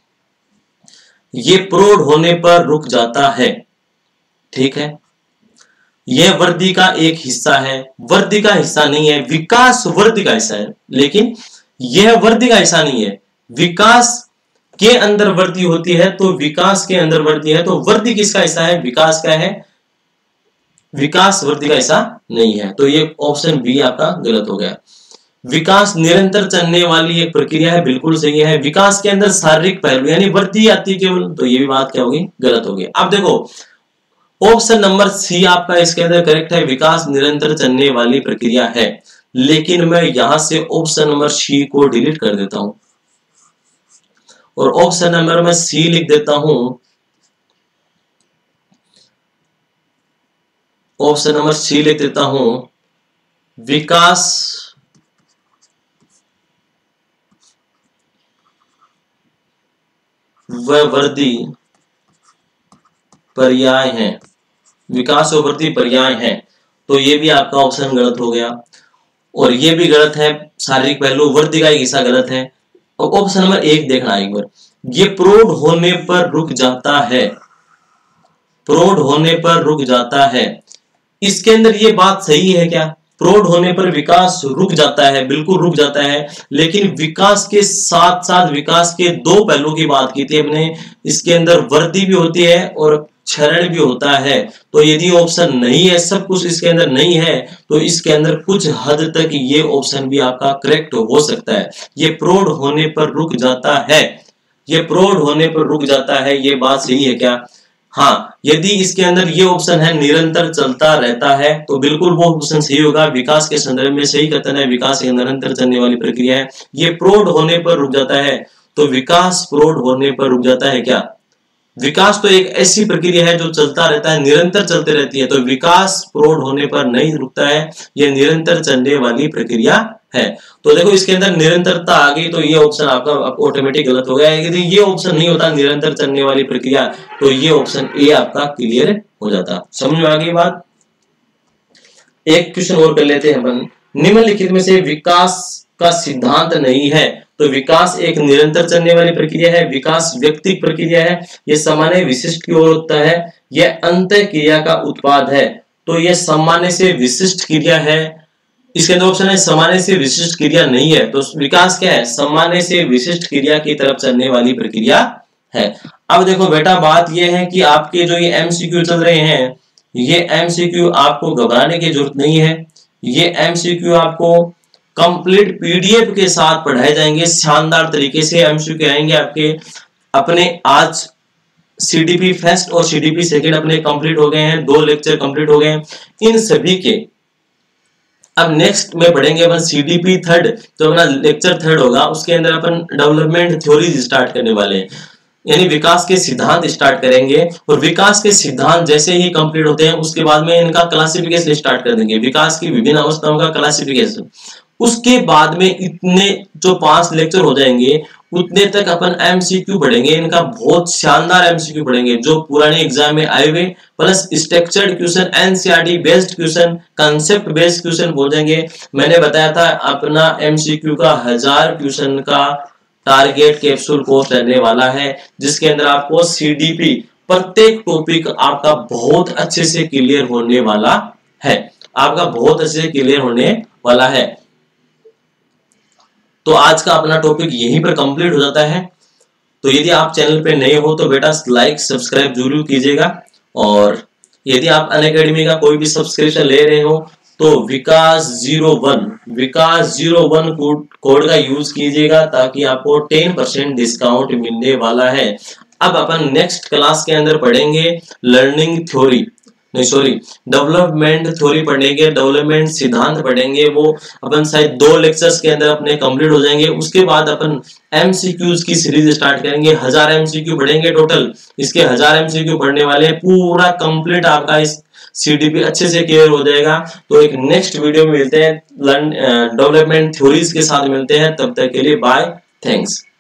ये प्रौढ़ होने पर रुक जाता है, ठीक है। यह वृद्धि का एक हिस्सा है। वृद्धि का हिस्सा नहीं है, विकास वृद्धि का हिस्सा है, लेकिन यह वृद्धि का हिस्सा नहीं है। विकास के अंदर वृद्धि होती है, तो विकास के अंदर वृद्धि है, तो वृद्धि किसका हिस्सा है? विकास का है। विकास वृद्धि का हिस्सा नहीं है। तो ये ऑप्शन बी आपका गलत हो गया। विकास निरंतर चलने वाली एक प्रक्रिया है, बिल्कुल सही है। विकास के अंदर शारीरिक पहलू यानी वृद्धि आती है केवल, तो ये भी बात क्या होगी? गलत होगी। अब देखो, ऑप्शन नंबर सी आपका इसके अंदर करेक्ट है, विकास निरंतर चलने वाली प्रक्रिया है। लेकिन मैं यहां से ऑप्शन नंबर सी को डिलीट कर देता हूं और ऑप्शन नंबर में सी लिख देता हूं। ऑप्शन नंबर सी लिख देता हूं, विकास व वृद्धि पर्याय हैं। विकास और वृद्धि पर्याय हैं। तो ये भी आपका ऑप्शन गलत हो गया और ये भी गलत है। शारीरिक पहलू वृद्धि का एक हिस्सा गलत है। और ऑप्शन नंबर 1 देखना एक बार, ये प्रौढ़ होने पर रुक जाता है। प्रौढ़ होने पर रुक जाता है, इसके अंदर ये बात सही है क्या? प्रौढ़ होने पर विकास रुक जाता है, बिल्कुल रुक जाता है। लेकिन विकास के साथ साथ विकास के दो पहलू की बात की थी हमने, इसके अंदर वृद्धि भी होती है और क्षरण भी होता है। तो यदि ऑप्शन नहीं है, सब कुछ इसके अंदर नहीं है, तो इसके अंदर कुछ हद तक ये ऑप्शन भी आपका करेक्ट हो सकता है। ये प्रौढ़ होने पर रुक जाता है, ये प्रौढ़ होने पर रुक जाता है, ये बात सही है क्या? हाँ, यदि इसके अंदर ये ऑप्शन है निरंतर चलता रहता है, तो बिल्कुल वो ऑप्शन सही होगा। विकास के संदर्भ में सही कथन है, विकास एक निरंतर चलने वाली प्रक्रिया है। ये प्रौढ़ होने पर रुक जाता है, तो विकास प्रौढ़ होने पर रुक जाता है क्या? विकास तो एक ऐसी प्रक्रिया है जो चलता रहता है, निरंतर चलते रहती है। तो विकास प्रौढ़ होने पर नहीं रुकता है, यह निरंतर चलने वाली प्रक्रिया है। तो देखो, इसके अंदर निरंतरता आ गई, तो ये ऑप्शन आपका ऑटोमेटिक गलत हो गया। यदि ये ऑप्शन नहीं होता निरंतर चलने वाली प्रक्रिया, तो ये ऑप्शन ए आपका क्लियर हो जाता। समझ में आ गई बात? एक क्वेश्चन और कर लेते हैं अपन। निम्नलिखित में से विकास का सिद्धांत नहीं है। तो विकास एक निरंतर चलने वाली प्रक्रिया है, विकास व्यक्तिक प्रक्रिया है, यह सामान्य विशिष्ट की ओर होता है, यह अंतः क्रिया का उत्पाद है। तो यह सामान्य से विशिष्ट क्रिया है। इसके अंदर ऑप्शन है सामान्य से विशिष्ट क्रिया नहीं है। तो विकास क्या है? सामान्य से विशिष्ट क्रिया की तरफ चलने वाली प्रक्रिया है। अब देखो बेटा, बात यह है कि आपके जो ये एमसीक्यू चल रहे हैं, ये एमसीक्यू आपको घबराने की जरूरत नहीं है। ये एमसीक्यू आपको कंप्लीट पीडीएफ के साथ पढ़ाए जाएंगे, शानदार तरीके से एमसीक्यू आएंगे आपके। अपने आज CDP फर्स्ट और CDP सेकंड अपने कंप्लीट हो गए हैं, 2 लेक्चर कंप्लीट हो गए हैं इन सभी के। अब नेक्स्ट में पढ़ेंगे अपन CDP थर्ड, तो अपना लेक्चर थर्ड होगा, उसके अंदर अपन डेवलपमेंट थ्योरीज स्टार्ट करने वाले हैं, यानी विकास के सिद्धांत स्टार्ट करेंगे। और विकास के सिद्धांत जैसे ही कंप्लीट होते हैं उसके बाद में इनका क्लासिफिकेशन स्टार्ट कर देंगे, विकास की विभिन्न अवस्थाओं का क्लासिफिकेशन। उसके बाद में इतने जो 5 लेक्चर हो जाएंगे उतने तक अपन MCQ पढ़ेंगे, इनका बहुत शानदार MCQ पढ़ेंगे जो पुराने एग्जाम में आए हुए, plus structured question, NCERT based question, concept based question बोल जाएंगे। मैंने बताया था अपना MCQ का 1000 क्वेश्चन का टारगेट कैप्सूल कोर्स रहने वाला है, जिसके अंदर आपको CDP प्रत्येक टॉपिक आपका बहुत अच्छे से क्लियर होने वाला है, आपका बहुत अच्छे से क्लियर होने वाला है। तो आज का अपना टॉपिक यहीं पर कंप्लीट हो जाता है। तो यदि आप चैनल पे नए हो तो बेटा लाइक सब्सक्राइब जरूर कीजिएगा, और यदि आप अनअकैडमी का कोई भी सब्सक्रिप्शन ले रहे हो तो विकास 01 कोड का यूज कीजिएगा ताकि आपको 10% डिस्काउंट मिलने वाला है। अब अपन नेक्स्ट क्लास के अंदर पढ़ेंगे लर्निंग थ्योरी, नहीं सॉरी डेवलपमेंट थ्योरी पढ़ेंगे, डेवलपमेंट सिद्धांत पढ़ेंगे। वो अपन शायद 2 लेक्चर्स के अंदर अपने कंप्लीट हो जाएंगे। उसके बाद अपन MCQs की सीरीज स्टार्ट करेंगे, 1000 MCQ पढ़ेंगे टोटल। इसके 1000 MCQ पढ़ने वाले पूरा कंप्लीट आपका इस CDP अच्छे से क्लियर हो जाएगा। तो एक नेक्स्ट वीडियो में मिलते हैं, डेवलपमेंट थ्योरीज के साथ मिलते हैं। तब तक के लिए बाय, थैंक्स।